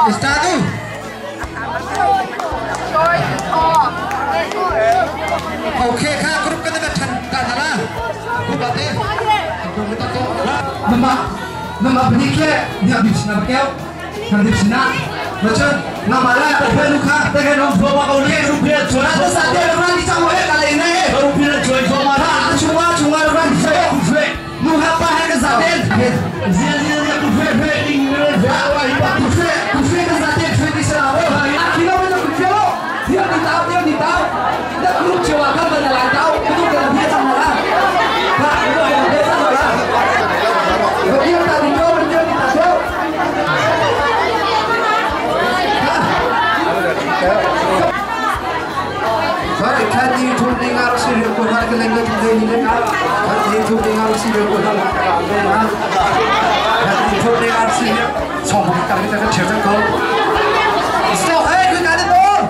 Estado. Oke, kak grup kita kan kanala. Grup ate. Nama beniknya dia di sana berkel, kan di sana. Macam nama lah, peluka, dengan orang tua kau ni rupiah jual. Ada sahaja orang di sana kali ini rupiah jual cuma orang di sana kufe. Nuhapa hai kezaden. Zia kufe ingin jawa hidup kufe kezaden kufe di sana. Kita boleh kufe lo. Dia di tahu. Kita grup jawa kan banyak tahu. Itu kalau dia sama lah. Pak, itu yang dia sama lah. Begitu tadi kau menjadi tahu. Sorry, kan YouTube dengar serial kohar ke lengket ini kan? Kan YouTube dengar serial kohar kan? Kan YouTube dengar serial, semua kita kan cerita kau. Stop, hey, gue ada tuh.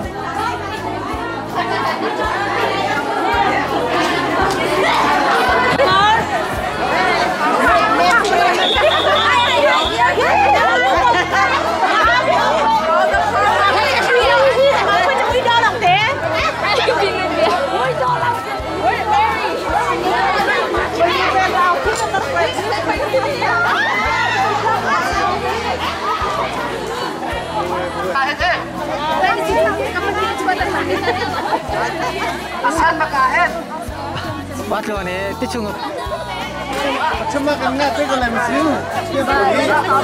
Asan makahen. Bắt rồi này, tích chung. Cuma kena tu kalau mesti. Dia boleh.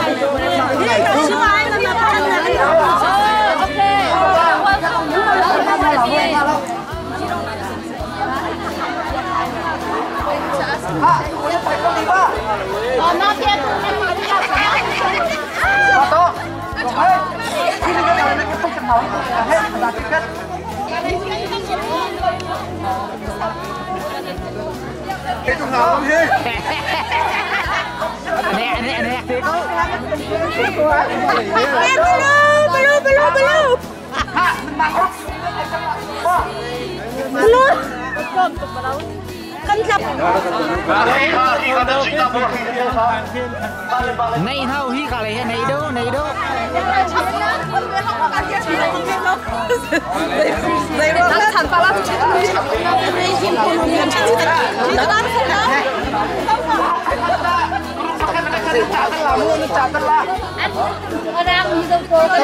Itu ngawang he. Aneh. Belum. Kan siap. Này thao hi cả này này đâu. Tangan pala tu cakap rezim kolonial cakap. Tangan pala. Orang hidup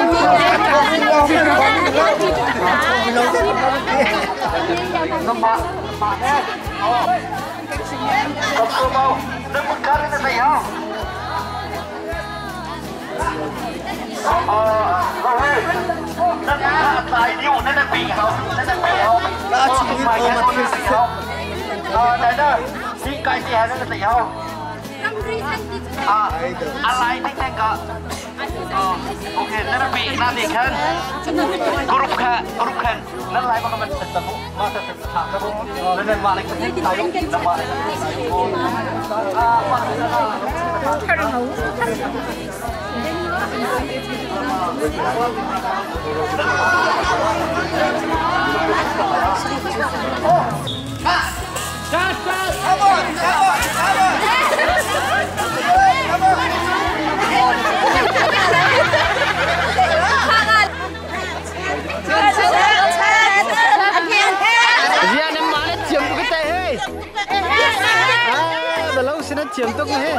tại điêu nó đang bị hỏng, nó đang bị hỏng. Đã chỉ biết ôm mặt kia sao? Này đó, đi cái gì nó bị hỏng.อะไรนี่แค่ก็โอเคนั่นเป็นนั่นเองครับกรุ๊ปค่ะนั่นอะไรมันเป็นตะบุมาแต่ถามตะบุนั่นมาเลยตายนั่นมาเลย chiếm tức này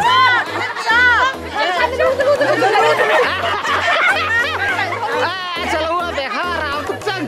chalo be khara tuk chak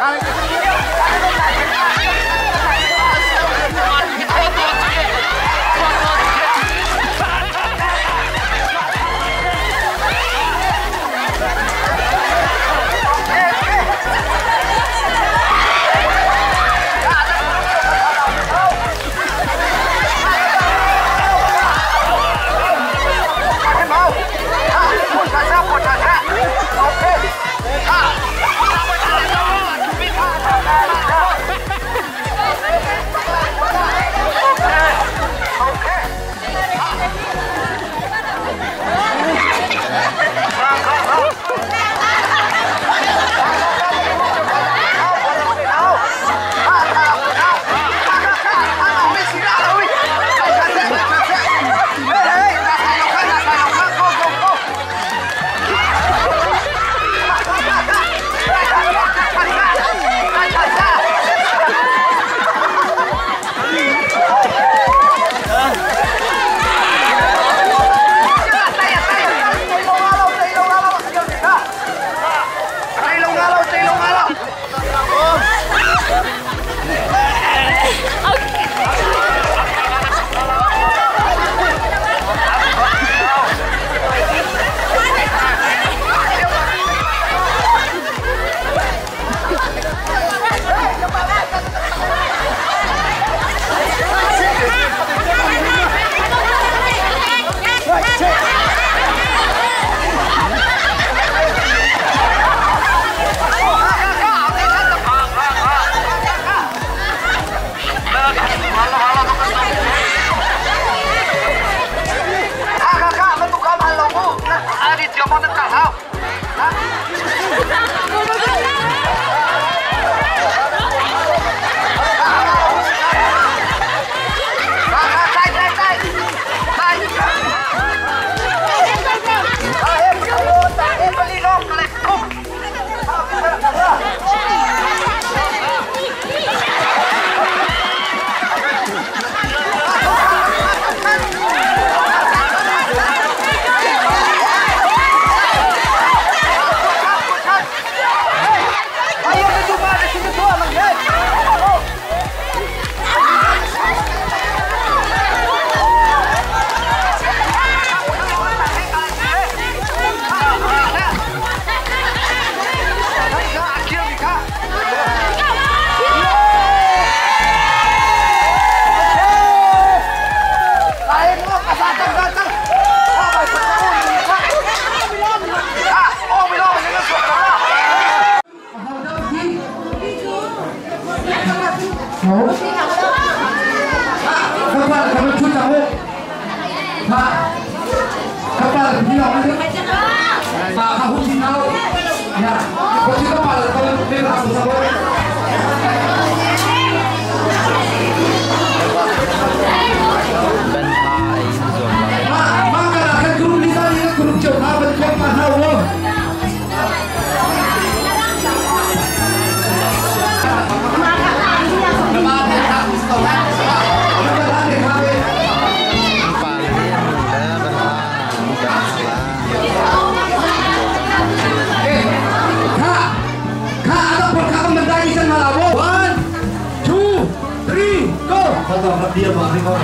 Dia mari kau.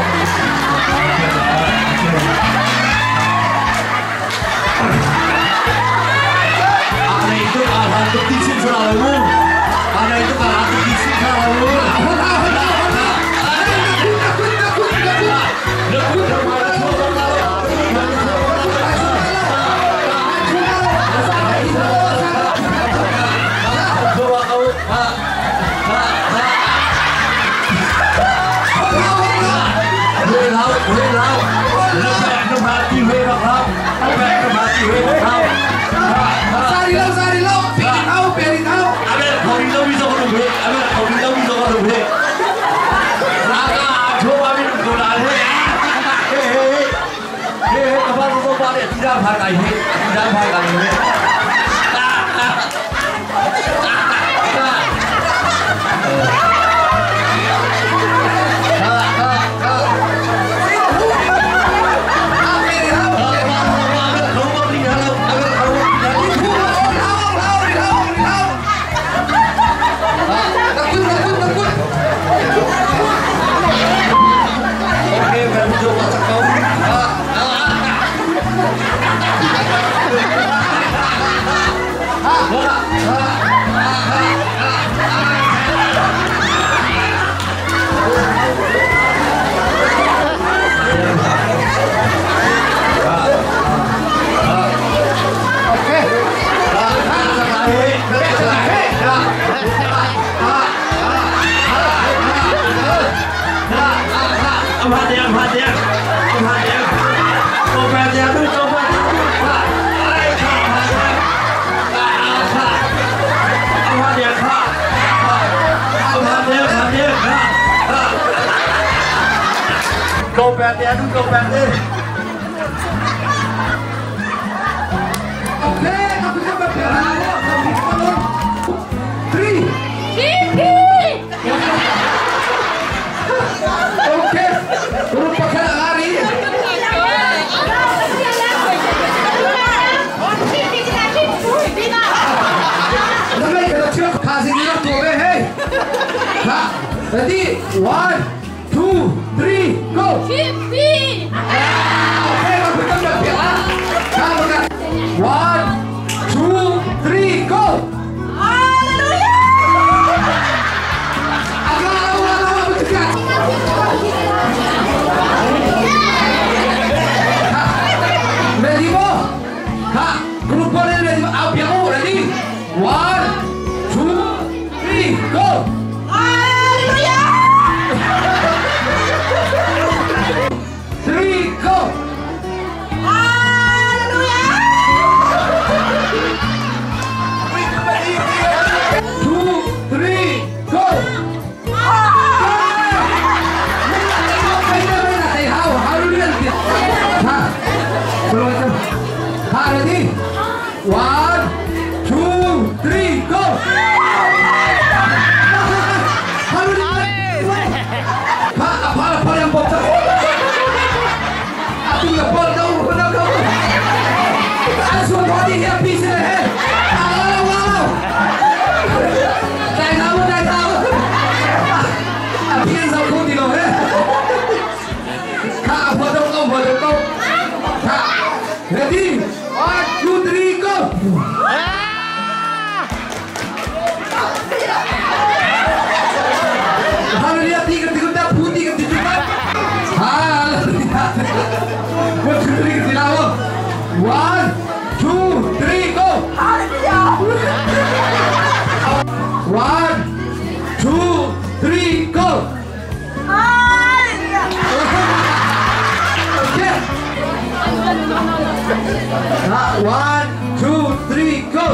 Ada itu alat ketisin selalu. Ada itu alat ketisin selalu. Tidak pakai ini, tidak pakai ini. Go back there, go back there. Okay, tapi kan berbicara. 3. Okay, grup pakai lari. Namai kalau cuma kasih dia tu hey. Ha, ready? 1, 2, 3, go. Okay, tapi kan berbicara. Kamu kan. 1, 2, 3, go. Ready mo? Ha, grupo na ready mo. Out mo, ready? 1, 2, 3, go. 3, go. 2, 3, go. Ready? 1, 2, 3, go! Apa yang bocor? Aku nggak boleh tahu benar kau. Langsung body happy sih. Wow. Saya tahu. Tapi yang saya kau tidak eh. Kak, bodoh kau. Kak, ready? 1, 2, 3, go! Kalau lihat tiga putih ketika lihat. 1, 2, 3, go! 1, 2, 3, go! Okay. 1, 2, 3, go!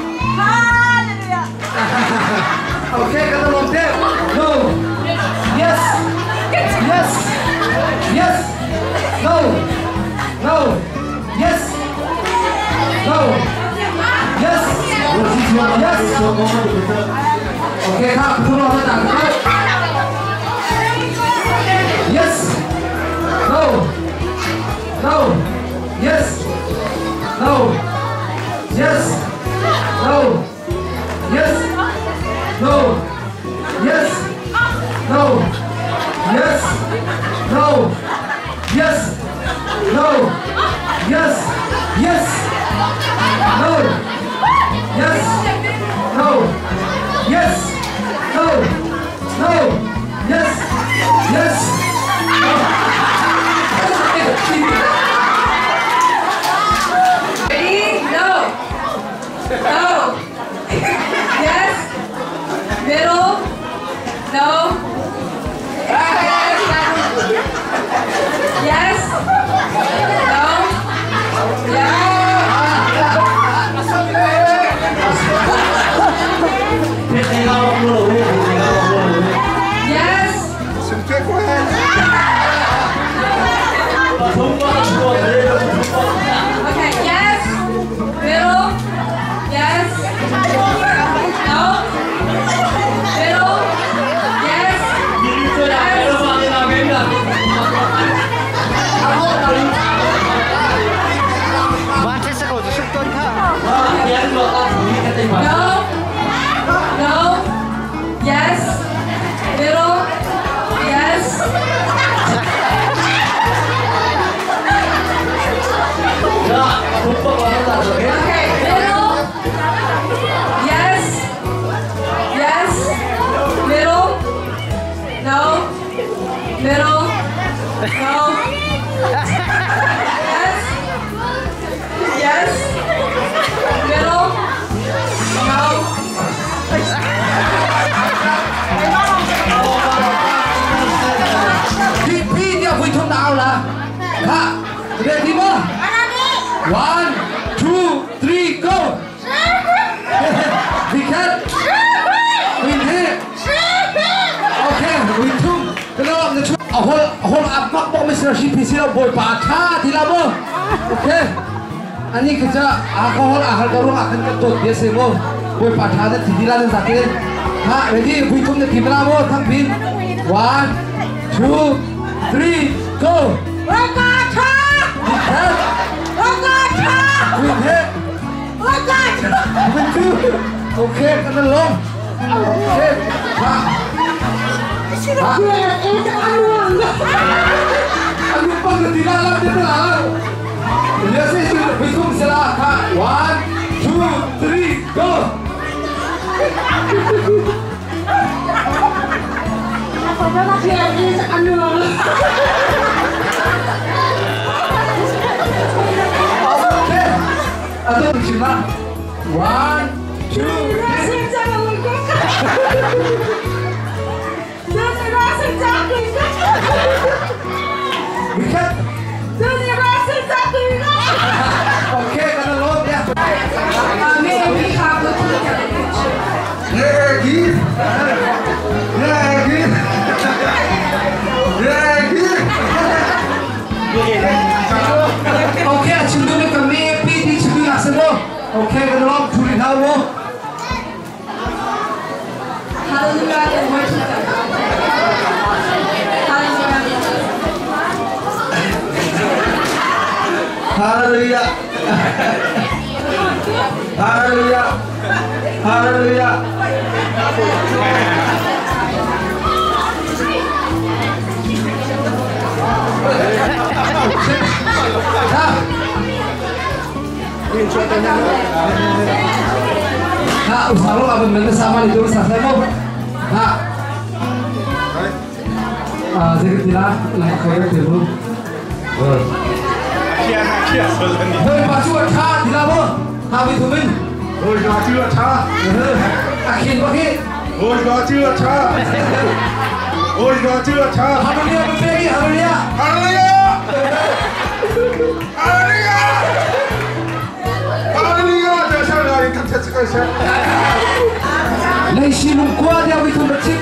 Okay, kata lontek. No. Yes. No. Yes. No. Yes. Okay, kak, turun datang. Yes. No. Yes. No. Yes. No. Yes. No. Yes. No. Yes. No. Yes. No. Yes. No. Yes. No. Yes. No. Yes. Ready? No. Yes. Middle. No. Yes. No. Yes. Okay, yes. Middle. Yes. No. Middle. Yes. Mati sekau tu sektor kah? No. Yes. Middle. Yes. Okay, middle. Yes. Middle. No. Middle. No. Yes. Middle. No. 1, 2, 3, go. We can. We hit. Okay, we took. Kalau nak cuci, ahol apa pun mesti harus pisau boy patah di lama. Okay. Ani kerja alkohol ahal karung akan ketut dia semua boy patah ada di dalam sakit. Ha, ready? We took the timah mo thampin. 1, 2, 3, go. Okay, kena long. Okay, aku pun tidak dalam dia lah. Lihat sih, hitung salah. 1, 2, 3, go. Okay, atau cuma 1, 2, 3. Wicket. Okay, kena long ya. Okay, cenderung kami di cenderung asal. Okay, kena long curi tahu. Haleluya. Haleluya. Haleluya. Nah, usaha lo abang benda sama itu selesai mau. Nah, saya kira lah kaya dulu. Hei, baju acah tidak mau. Kami tumin. Ôi gió chưa cha. Akhir pakai. Ôi gió chưa cha. Ôi gió chưa cha. Haleluya berbagi, haleluya. Haleluya. Haleluya. Haleluya. Jangan lari kacau kacau. Lai silung kuat dia itu bercik.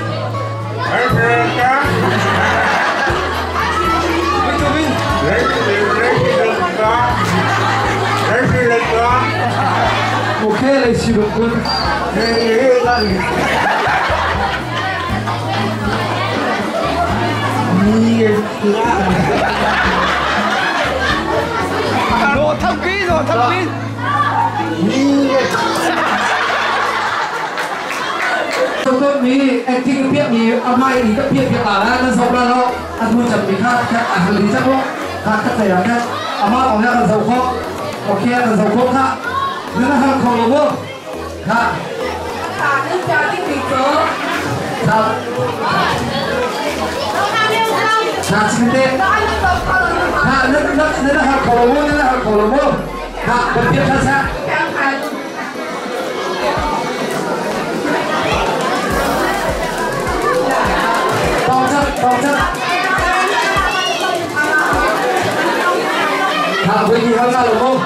Itu min. Okay, lai silung kuat. Đồ thâm ký rồi, thâm ký. Contoh mi acting piak mi amai ni tak piak piak lah dan sobra lo adu jam ni kan ahli ni cakap kan saya kan amal orang kan zauko okey kan zauko kan dengan hal kau lo kan ni jadi gitu kan kan sebentar kan dengan hal kau lo kan berpiak saja Hả, với gì hơn ra được không?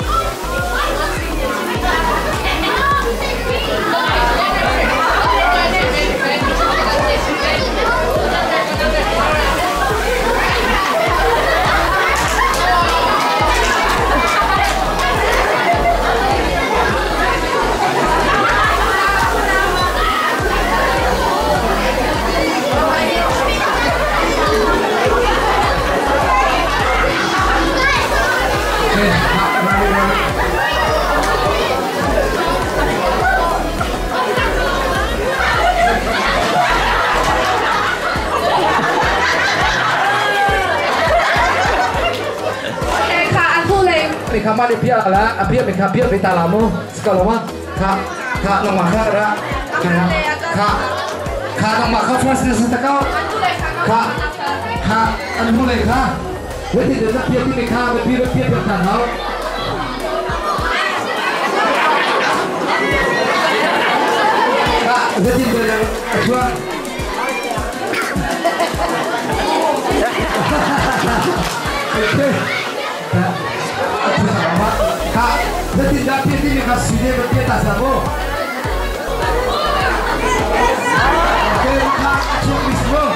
Kamar di pihak lah, pihak di talamu sekolah mah, kak nong makar ada, kak nong makar first lesson takau, kak anu mulai kak, wajib dia pihak di kak, pihak bertanau, kak wajib dia jual, okay. tidak pilih kasih dia berkata sama. Kita acung bismo.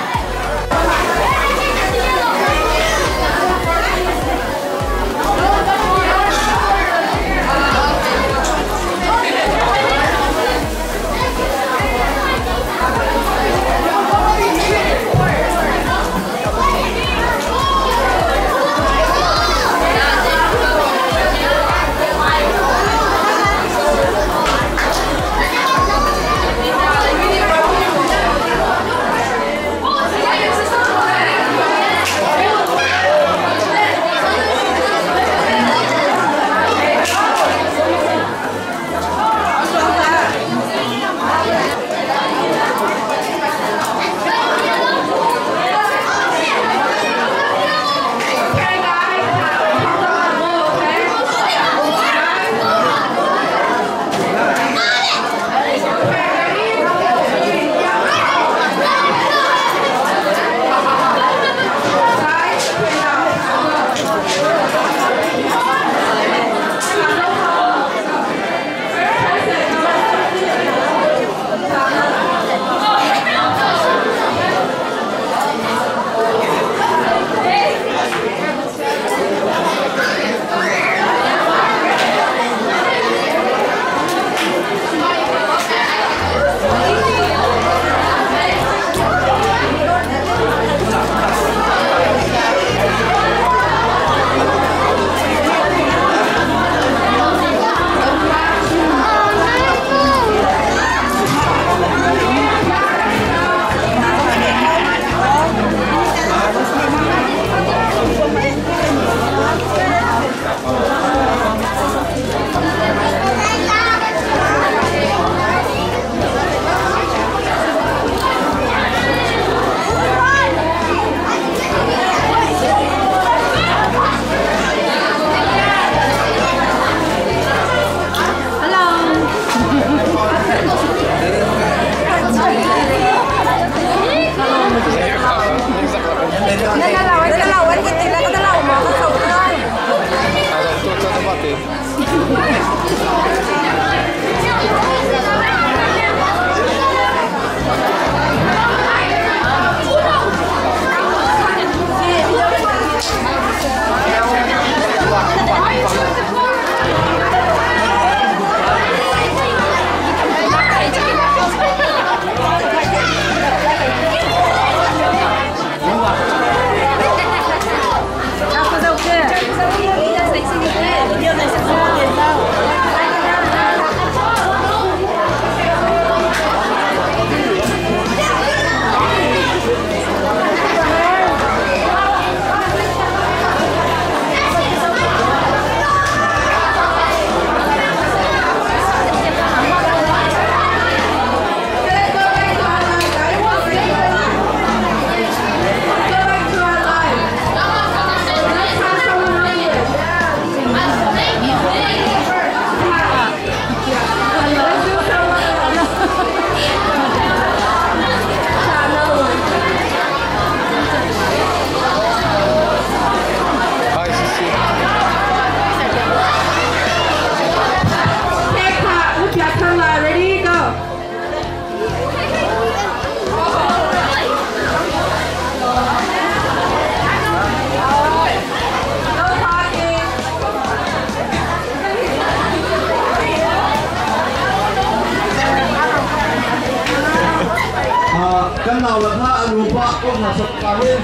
Kan nào là tha lupa con là sập kalian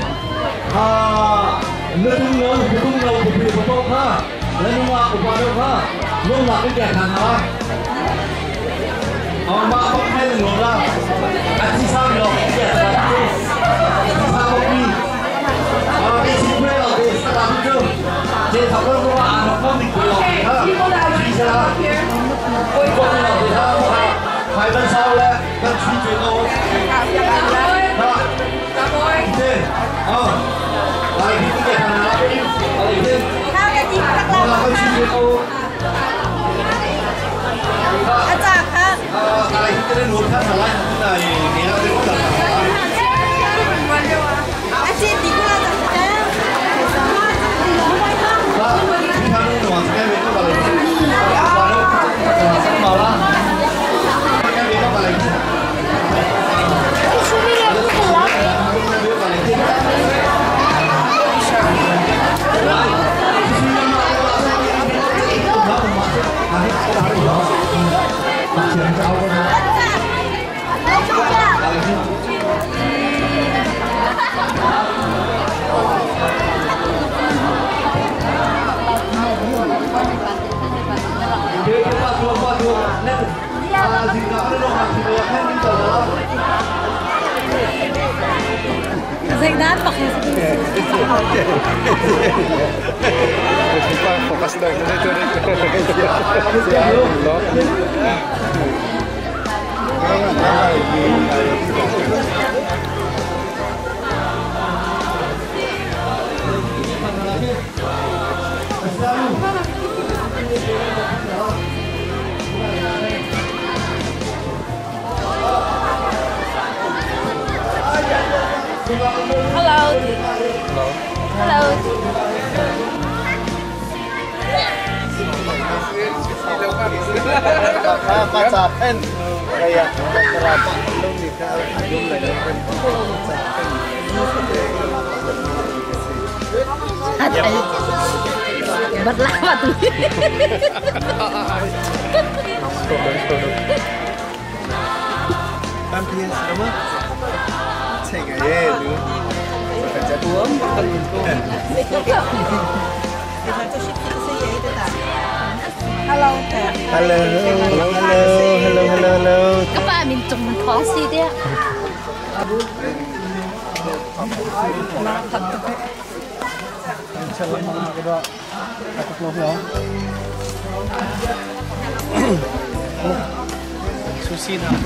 nung ngầu của bị của tôi ha lên mà của bà đâu ha luôn là cái kẻ thằng ha mà không hay là ngồi ra anh chỉ sao được cái kẻ thằng sao không đi cái gì quên là cái sao làm chưa trên thằng con nó nó không bị quên ha chỉ sao ôi con là cái ha hai bên sau là con truy chuyện đâu lại cái kẻ thằng nào đi lại đi Thao cái gì các là bạn con truy chuyện đâu อาจารย์คะอะไรที่จะได้รู้ท่านอะไรที่ไหนเนี่ยเราเป็นคนอาชีพดีกว่าอาจารย์คะที่ท่านรู้หนูว่าจะได้เป็นคนอะไร Tingnan, Fokus dong. Hello. Hello. Pacapen kayak kerabat belum nikah belum lagi Berlama tuh. tampil sama cek aja dulu kerja tuang Hello. Hello. Các bạn mình trồng mình khó gì đấy ạ? Sushi na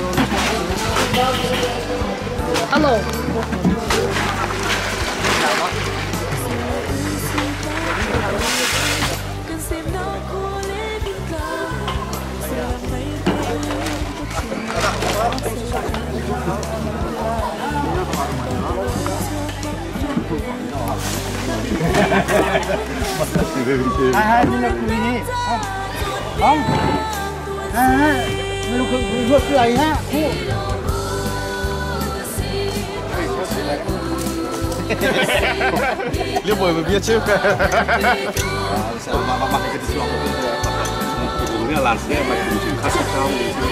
Hello. hai như là quý nhỉ không lúc vượt lại ha lihat boy biar cewek sama mama kita suang ibunya langsnya macam macam kasih tahu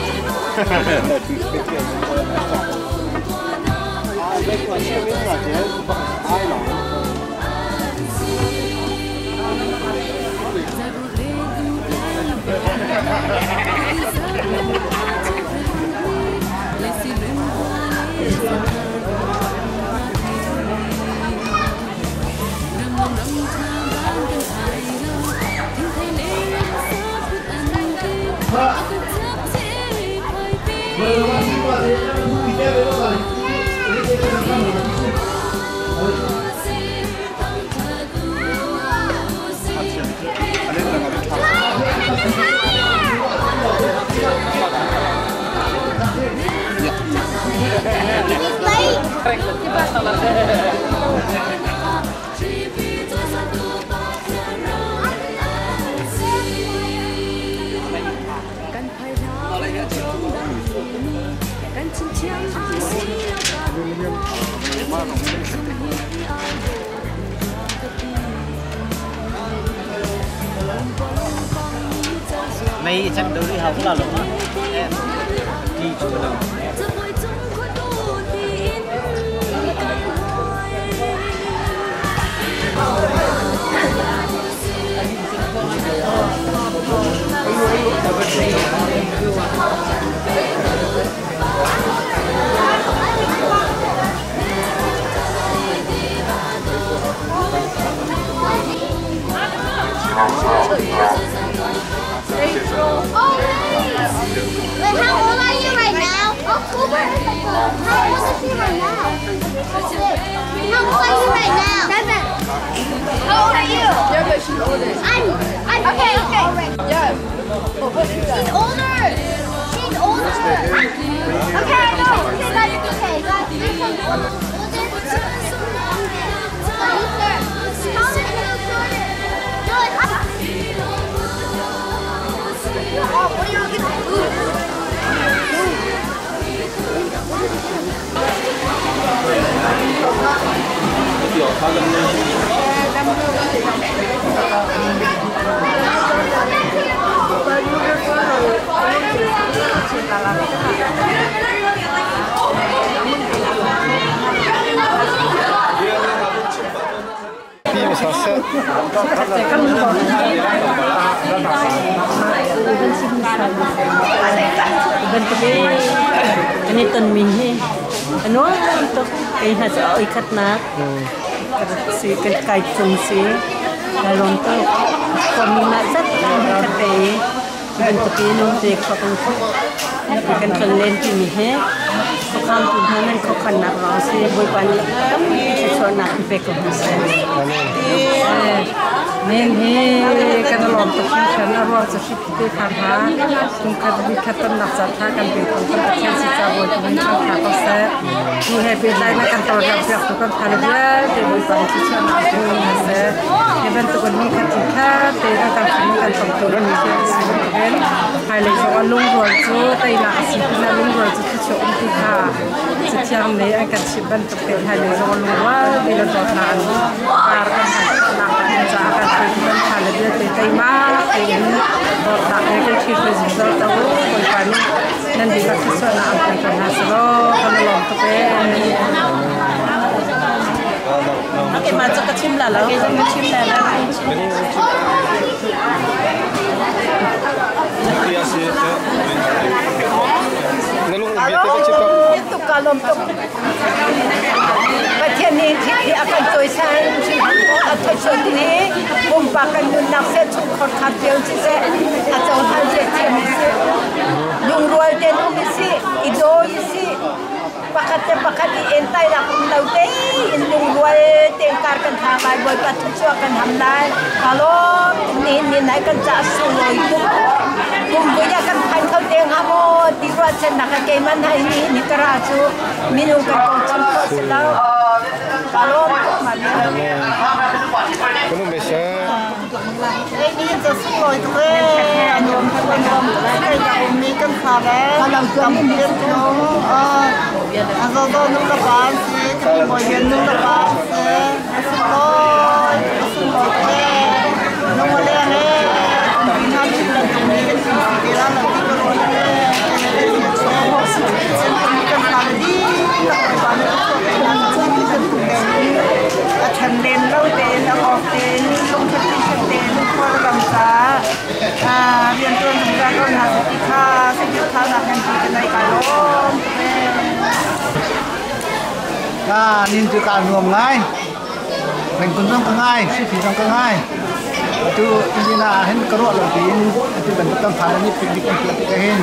Mấy chắc đối đi học là đúng không? Em đi chụp đồng. Wait, how old are you right now? October. How old is he right now? How old are you right now? 7. How old are you? Yeah, but she's older. I'm okay. Yeah. She's older. She's older. Okay, I know. Okay, that's okay. That's older. What are you looking at? Ini ten minhe. Ano untuk ihat ikat nak si kait fungsi dalam tu peminat zat kata bentuk ini dek foto bukan kalian kini he bukan tuhanan kau kena rasa boleh balik sesuatu nak pekor masa men he kena lompat kena rasa sikit karena tungkat dikatakan nak jatah kan betul kan si cabut dengan kata set tu he bila nak kantor yang tukan kalau dia boleh balik sesuatu nak masa he bentuk ini ketika tidak kan kan tentuan itu sebenarnya hai le so lung rual chu tai na si na lung rual chu chu um ti kha chi chiang le ai kan si ban tu pe hai le so lung wa bi lo to na an ar kan na kan cha kan ti ban kha le de tai ma ai ni do ta ai kan chi tu zo ta wo kon pa ni nan di ka so na an kan na so kan lo to pe Oke, masuk ke chim lah, oke, ke chim lah. Itu kalau untuk bagian ini akan tulisan atau jadi bumpakan lunak secukur katil sih atau hal jadi yung rual den umisi ido isi pakat entai nak ulau deh yung rual tengkar kan thamai boy patucu akan hamlai kalau ni naik kan jasul itu bumbunya kan kau teng hamo di rual nak keman hai ni keraju minum kan kau selau kalau kamu bisa ini sesuatu itu anyam ini kan kalau kampung itu asal nunggu pasti kemudian nunggu pasti nunggu lele nanti nanti kita thành đèn lâu đèn ọt đèn không thật đi thật đèn qua làm giá liên tuyên chúng ta còn là cái kha sẽ được kha là hành cái này cả luôn nhìn từ cả nuông ngay mình cũng trong ngay suy nghĩ trong ngay itu intinya hen keruk lebih itu bentuk tempat ini piknik untuk kehin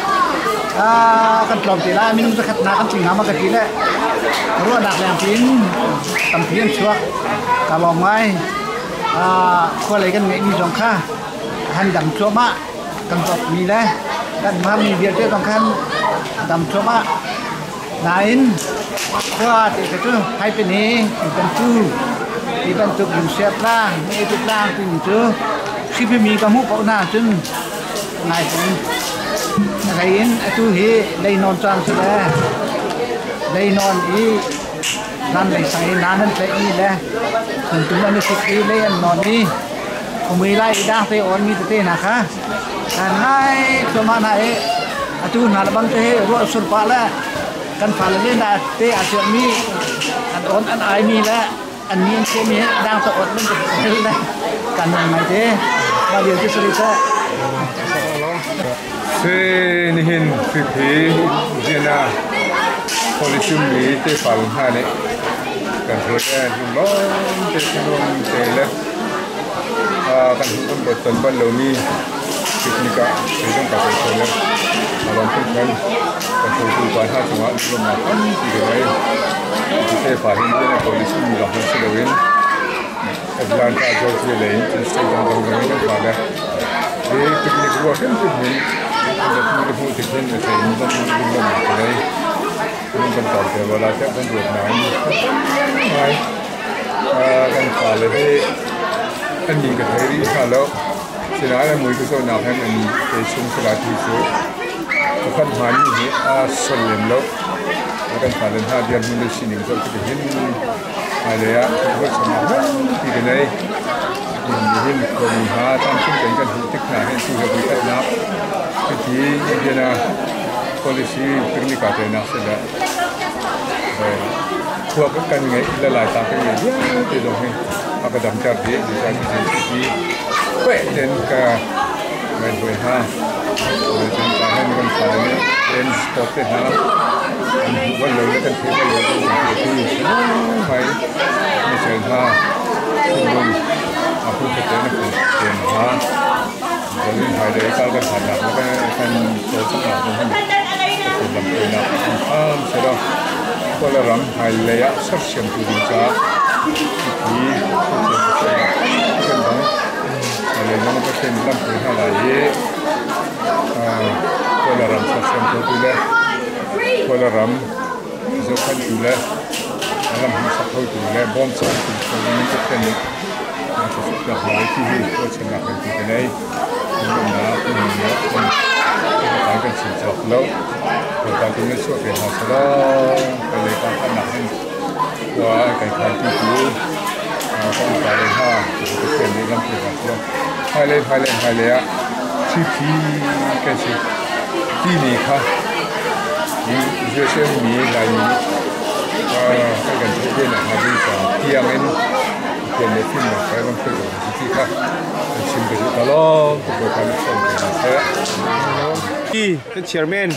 kan kelom tila minum dekat nak kan singa maka tila keruk dak yang pin tampian cuak kalau mai kau lagi kan ini jongka han dam cuma kan top mila dan mam biar dia kan dam cuma lain kuat itu hai peni tentu dibentuk siap lah itu lang itu si pemi kamu kau nak cun naik pun lain itu he lain non cang sudah lain non ini nan lain saya nan ini lah tentu mana si lain non ini kumilai dah te on ni te nak ha dan hai cuma naik itu nalabang te ruang surpa lah kan paling dah te asyik mi an on an ai mi lah anh niên sẽ mi đang tập ổn lên đây cả ngày này thế bao nhiêu cái xử thế se nihin fikhi jena politum li te pal ha ne kan thore lo te long te le kan hum bo ton ban lo mi piknika se jong ka se le malom pun kan tu ba ha chuma lo ma kan ti re te pa hin ne politum mi lo se lo win Atlanta Georgia Lane to stay on the way of Father. They picnic working with me, and the beautiful chicken with a new one today. You can talk to them like that, and with nine. Right? Can follow it, and you can hear it. Hello. Sinai and Muiku so now, and they soon to that issue. The fun honey is solemn low. I can follow how the administration is going to begin. Ada buat semua di sini mungkin komunitas tanpa dengan hutik nah itu lebih enak jadi dia polisi piknik ada nak sedar buat kan ni lalai tak ni dia tu ni apa dah mencari dia di sini baik dan ke main bola dan kan ni dan sport dah walau kan phải mình sẽ ha luôn aku kita nak pun ha jadi hai dari kalau kan ada apa kan sosok apa kan dalam pena sudah kalau ram hai leya section tu juga ini kan bang kalau jangan pakai dalam pena lagi kalau ram section tu juga kalau ram zokan juga dalam masa tu juga bom section tu juga kan sudah hari ini kita nak pergi ke mana kita akan sejak lalu kita ingin suatu hasil kalau kita nak wah kita itu orang kaya kita kena dalam perjalanan Thailand ya citi kasi ini kah ini jadi ni lagi akan jadi nak habis tiangin yang mungkin saya mampu jika simpan kalau bukan saya kan chairman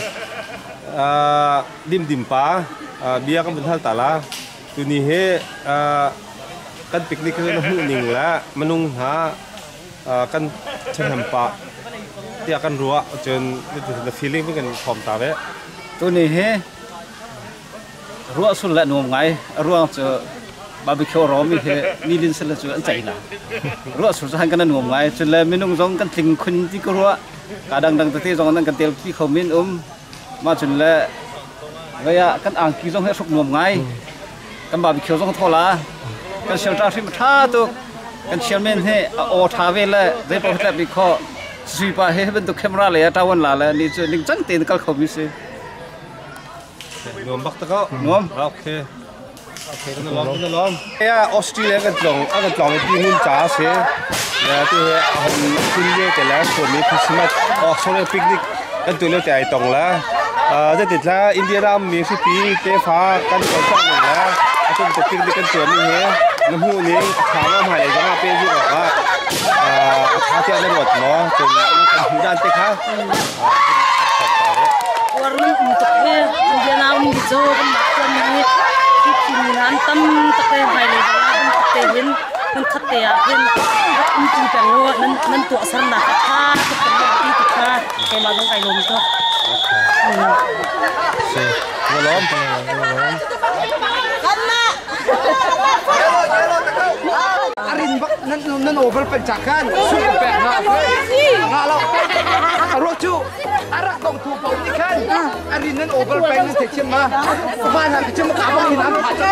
dim pa biar kan benhal tala tu ni he kan piknik kan ning la menung ha kan chen pa dia akan ruak jen the feeling kan pom ta ve tu ni he ruak sul la nom ngai ruak cho barbecue romi he nilin sel chu an chai la ruak sul han kan nom ngai chu le minung jong kan ting khun ti ko ruak kadang dang te jong nang kan tel ti khomin ma chu le gaya kan ang ki jong he sok nom ngai kan barbecue jong thola kan sel ta sim tha tu kan chairman he o tha ve la de po ta bi kho sui pa he ben tu camera le ta wan la la ni chu ning chang te kal khomi se nom bak ta ko nom ok nó lom ya Australia kan tlong di mun cha se ya tu he kun ye ke la ko ni Christmas Australia picnic kan tu le tai tong laจะติดละอินเดียรามมีสิปีเตฟ้ากันสองสองละอาจจะติดปิกนิกกันตัวนี้เฮน้ำหูนี้ถามว่าหมายอะไรจะมาเป็นยี่บอกว่าท้าเที่ยวในรถเนาะจนหูด้านเตะค่ะวันนี้untukอินเดียรามมีโจ้กันมาคนนี้ที่ทีมงานตั้มตะเกียบไปเลยนะตั้มตะเกียบมันขัดเตะเป็นมันจริงจังว่านั่นตัวสารหนักท่าที่เป็นที่ติดท่าแกมาต้องไก่ลมก็ Belum. Arin bak nan over pencakan suka pek nak lo roju arak tong tu pau ni kan arin nan over pek nan tekcem ma mana kecem ka abang ni nam aja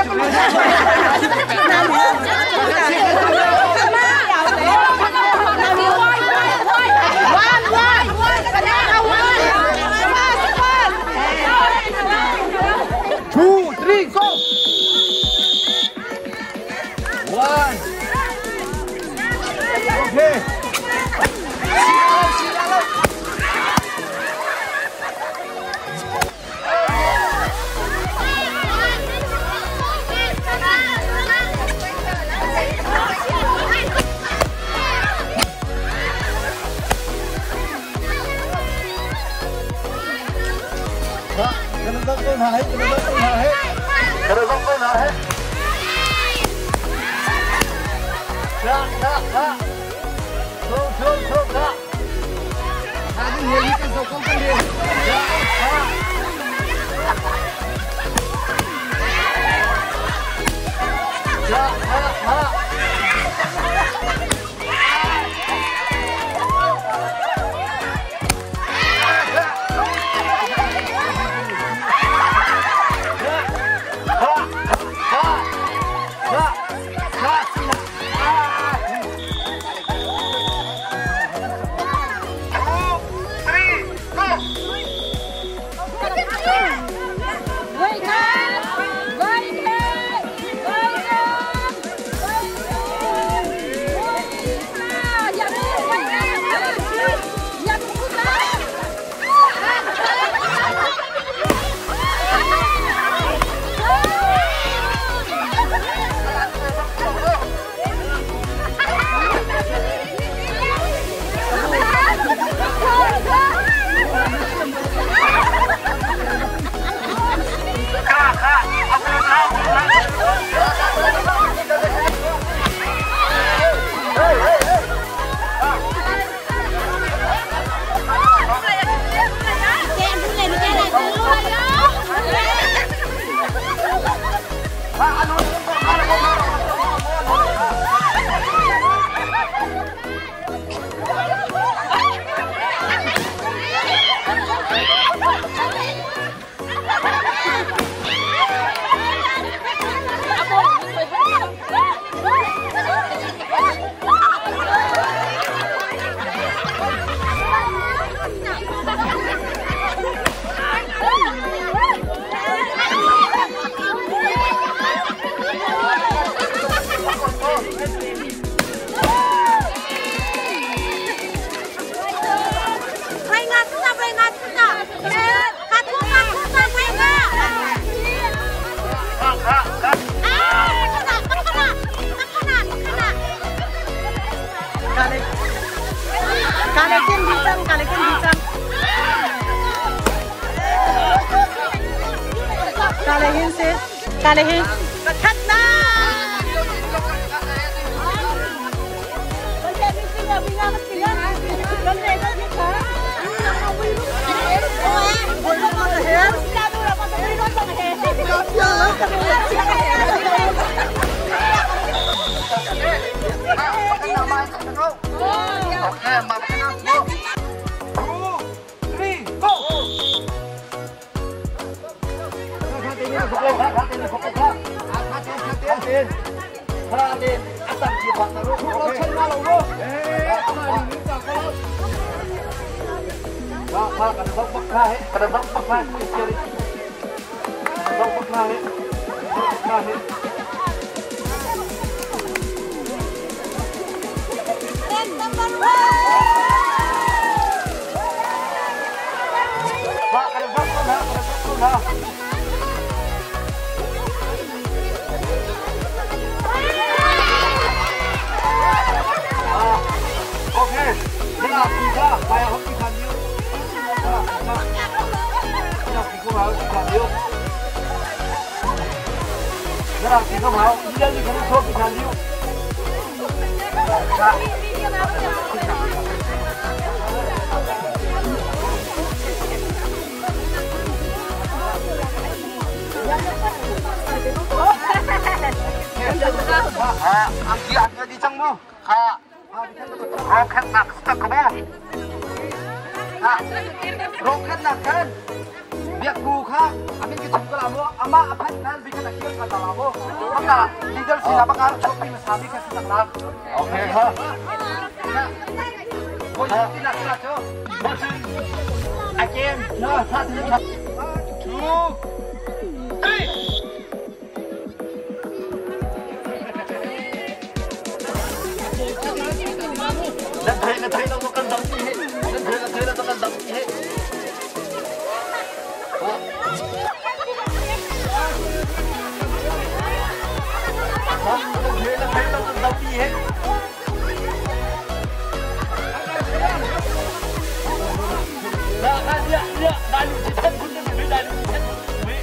Kalehin sih, kalehin. Katna. Angkiannya di cangmu, roket nak stuck kamu, roket nak kan, biar buka, amin kita buka lamu, ama apa kan bikin nak kira kata lamu, maka leader siapa kan coba misalnya kasih taklah, oke ha, kau jadi nak kira again, no, 2, 3. Thấy đâu có cân giống gì hết, thấy là có cân giống gì hết. Thấy đâu cân giống gì hết. Đại lục chỉ thân kun cho mình đại lục chỉ thân kun mình.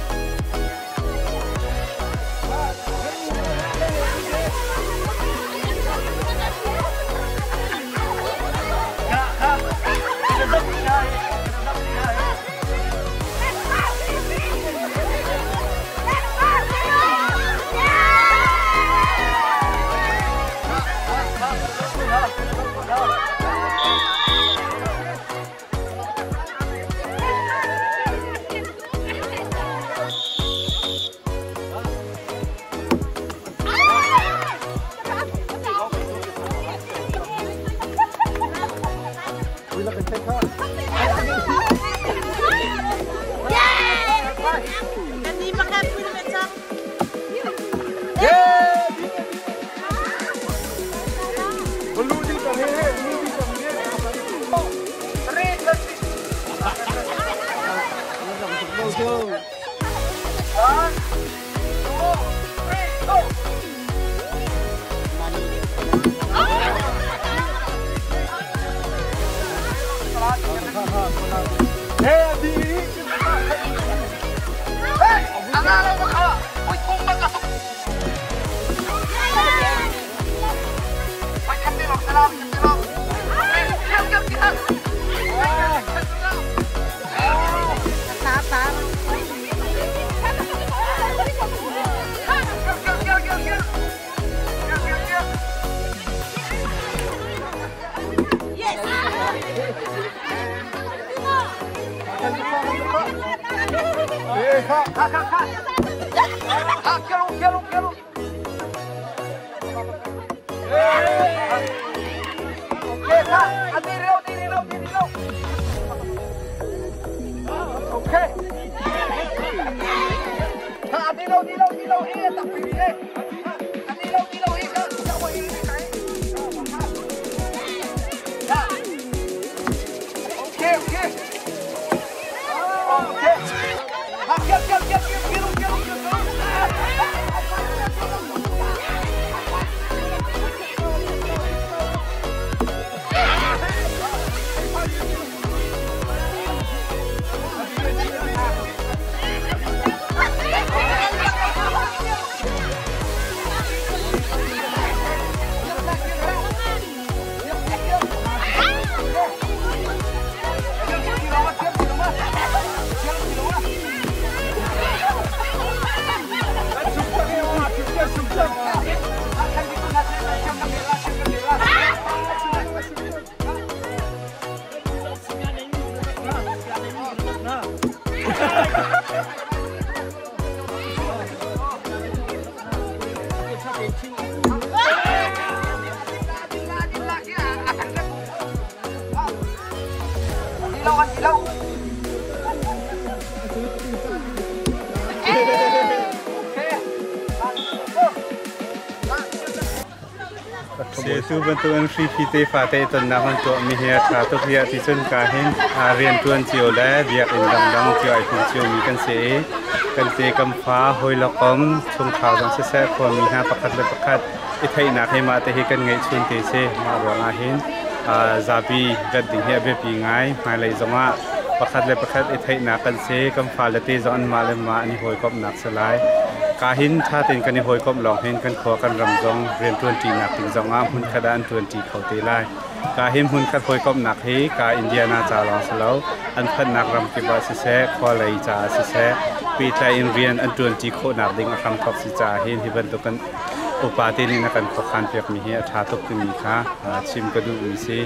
เสียสู้บรรทุนฟรีพิเตฟาเตตนนักมันตัวมีเฮียชาตุเฮียที่ชนกาเห็นเรียนทวนเจียวและเบียกอินดังเจียวไอคุณเจียวมีกันเสกันเสกำฟ้าหอยละกอมชงข่าวดังแซ่บความมีห้าประคัดและประคัดไทยนักให้มาแต่เฮกันไงชวนเตเซมาหลวงอาเห็นซาบีกัดดิ่งเฮียเบบปีไงมาเลยจังว่าประคัดและประคัดไทยนักกันเสกำฟ้าและเตจอนมาเลยมาอันนี้หอยก็หนักสลายกาหินถ้าเป็นกันในหอยก็ลองเห็นกันขอกันรำจงเรียนทวนจีหนักถึงจงอ้ามหุ่นขดานทวนจีเขาเตไลกาหินหุ่นขัดหอยก็หนักเฮกาอินเดียนาจาลองสลาวอันพันนักรำกิบาสิเสขอเลยจ่าสิเสปีไทยอินเรียนอันทวนจีโคหนักดิ่งรำทบสิจ่าเห็นที่บรรทุกันอุปาเตนี่นักกันขอขันเปียกมีเฮียชาตุกมีค่ะชิมกระดูมีซี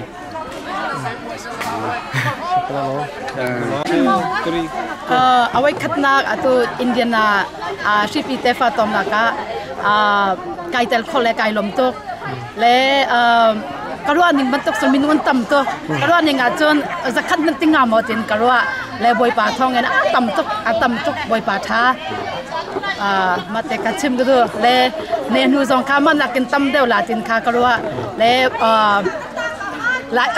เอาไว้คัดนักตัวอินเดียนาชิปีเตฟาตอมนักไก่เตลโคเลไก่ลมตุกและกระว่าหนึ่งบรรทุกสมินวันต่ำตัวกระว่าหนึ่งอาจจะจะคัดมันติงามหมดจินกระว่าและบอยป่าทองเงินต่ำตุกบอยป่าท้ามาแต่กัดชิมก็ดูและเนนูสองข้ามันนักกินต่ำเดียวลาจินคากระว่าและหลาย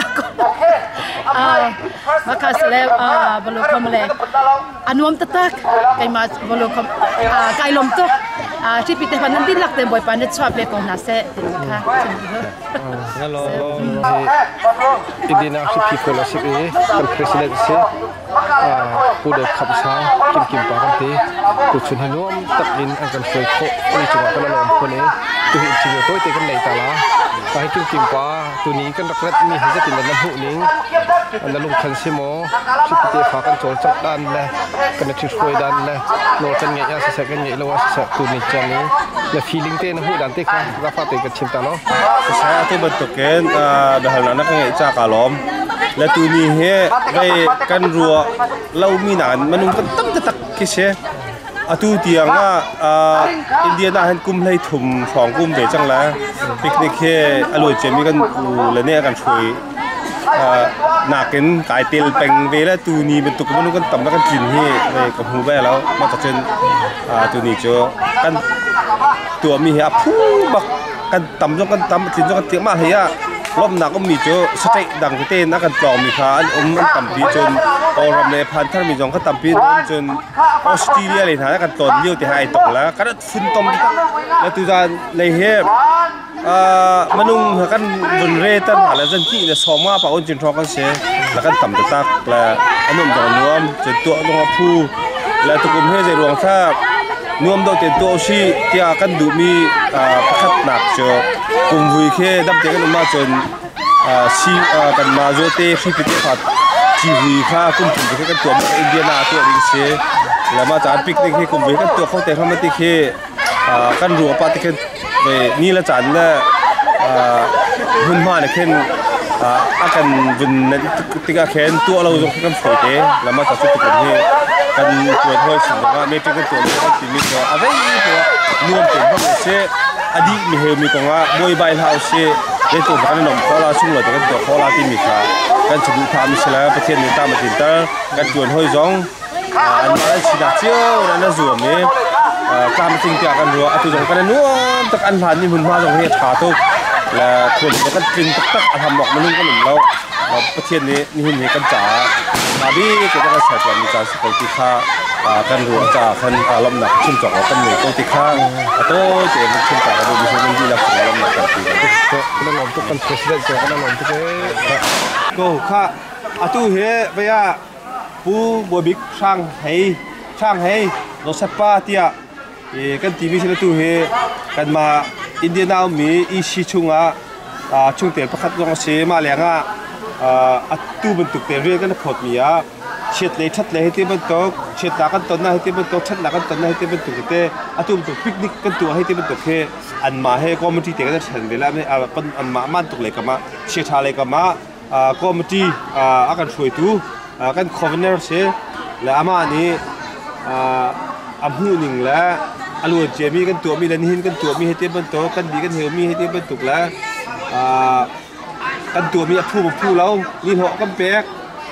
มาคัสเลบลูคอมเลอันวมตะตักไก่มาบลูคอมไก่ลมตุกที่พิเศษพันนั้นดิ้นหลักเต็มบ่อยปานนี้ชอบเลยกองนาเซ่ค่ะฮัลโหลอินเดียนาชิพีโคลาชิพีเป็นประธานเซ่ผู้เด็กขับช้างกิมปากันทีตุชุนฮันวมตัดอินอันกันช่วยโคนี่จังหวะกันลมคนนี้ตุหินชิโยโต้เตกันในตาลาไปกิมปาตัวนี้กันรักๆมีเห็นจะติดในน้ำหูนิ้งอันนั้นลุงคันซิโมชิพีเตฝากันโจรจับดันเลยกันจะช่วยดันเลยโลจันเงียสเสกันเงียโลสเสตัวนี้จังนี้และฟีลิ่งเต้น้ำหูดันเตค่ะรับฟังเตกันชิมตาเนาะ saya tu bentuk kan dah anak yang cak kalomและตัวนี้เฮไปกันรัวเรามีนานมันนุ่งกันตั้งแต่ตักคิดเชตัวเตียงอินเดียน่าเห็นกุมให้ถุ่มของกุมเดจังแล้วปิกนิกเฮอร่อยเจมีกันและเนี่ยกันช่วยหนักกันกายเตลเป็งเวลาตัวนี้เป็นตุกมันนุ่งกันต่ำแล้วกันกินเฮในกับหูแว่แล้วมาตัดเชนตัวนี้เจอกันตัวมีเฮผู้บักกันต่ำจนกันต่ำจินจนกันเตียงมาเฮียรอบหนักก็มีเจอสเต็กดังเต้นนักกันจอมีขาอันมันต่ำปีจนออรำเลพันท่านมีจงก็ต่ำปีจนออสเตรเลียเลยนะนักกันตอนเลี้ยวที่หายตกแล้วก็ฟุ้นต้มแล้วตัวจานเลยเฮมันนุ่งกันบนเรตันอะไรจนที่เนี่ยสองมาป่าอ้นจินทองกันเสียแล้วกันต่ำจะตักแล้วอันนุ่มจอนนวมจนตัวนุ่งผู้แล้วตุกุมเฮใจรวงทราบนวมโดยเต็มตัวชีที่อากันดูมีประคับหนักเจอกุมหุยแค่ดับเจกันมาจนชีกันมาโจเต้ที่พิธีพัดจีหุยข้ากุมถึงแค่กันตัวอินเดียนาตัวดิเซ่แล้วมาจากปิกนิกที่กุมหุยกันตัวเขาแต่เขาไม่ติแค่กันรัวปาติแค่นี่ละจันและหุ่นมาเนี่ยแค่อากันบุญติกาแค่ตัวเราจงกันฝอยเต้แล้วมาจากสุดตุกันที่กันตัวเธอสิ่งว่าไม่ใช่กันตัวนี้ก็ติดมีตัวอะไรตัวนวมเป็นพวกเช่อดีมีเฮมีกงว่าบอยใบเท้าเช่ในตัวกันนมเขาลาสุ่งเลยแต่กันตัวเขาลาที่มีค่ากันฉุดทำเสร็จแล้วประเทศนี้ตามมาติดต่อกันตัวเธอจงอันมาชิดาเจียวนั่นน่ะส่วนนี้การจริงจังกันรัวตัวจงกันนวมตักอันผ่านนี่มันมาจงเฮียขาทุกและคนก็จริงตักทำหมอกมันนุ่งกันหนึ่งแล้วประเทศนี้นี่เห็นกันจ๋ามาดีก็จะใส่ตัวมีการสกัดที่ข้ากันรัวจ่าคันลำหนักชุ่มจ่อกันหนึ่งตัวที่ข้างโต้เจ็บชุ่มจ่อกันดูมีคนที่รับสารลำหนักกันตีกันลำทุกคนเสียใจกันลำทุกก็ข้าตู้เฮไปผู้บวบิกช่างให้รถสปาเตียกันทีวีเชลตู้เฮกันมาอินเดียนามีอีชิชุงช่วงเตะประคัดลงเสมาเลี้ยงตู้บรรทุกเตะเรื่องกันพอดมีเช็ดเลยชัดเลยให้เตะบรรทุกเช็ดหลักกันตอนนั้นให้เตะบรรทุกชัดหลักกันตอนนั้นให้เตะบรรทุกเตะตู้บรรทุกปิกนิกกันตัวให้เตะบรรทุกเฮอันมาให้ก็มันที่เตะกันเห็นเวลาไม่เป็นอันมามันตุกเลยกันมาเช็ดอะไรกันมาก็มันที่อาการช่วยตู้กันคอมเวเนอร์เสและอามานี้อาหูหนึ่งแล้วอารมณ์เจมีกันตัวมีเลนหินกันตัวมีให้เตะบรรทุกกันดีกันเหี่ยวมีให้เตะบรรทุกแล้วกันตัวมีผู้แล้วนี่หัวกันแปลก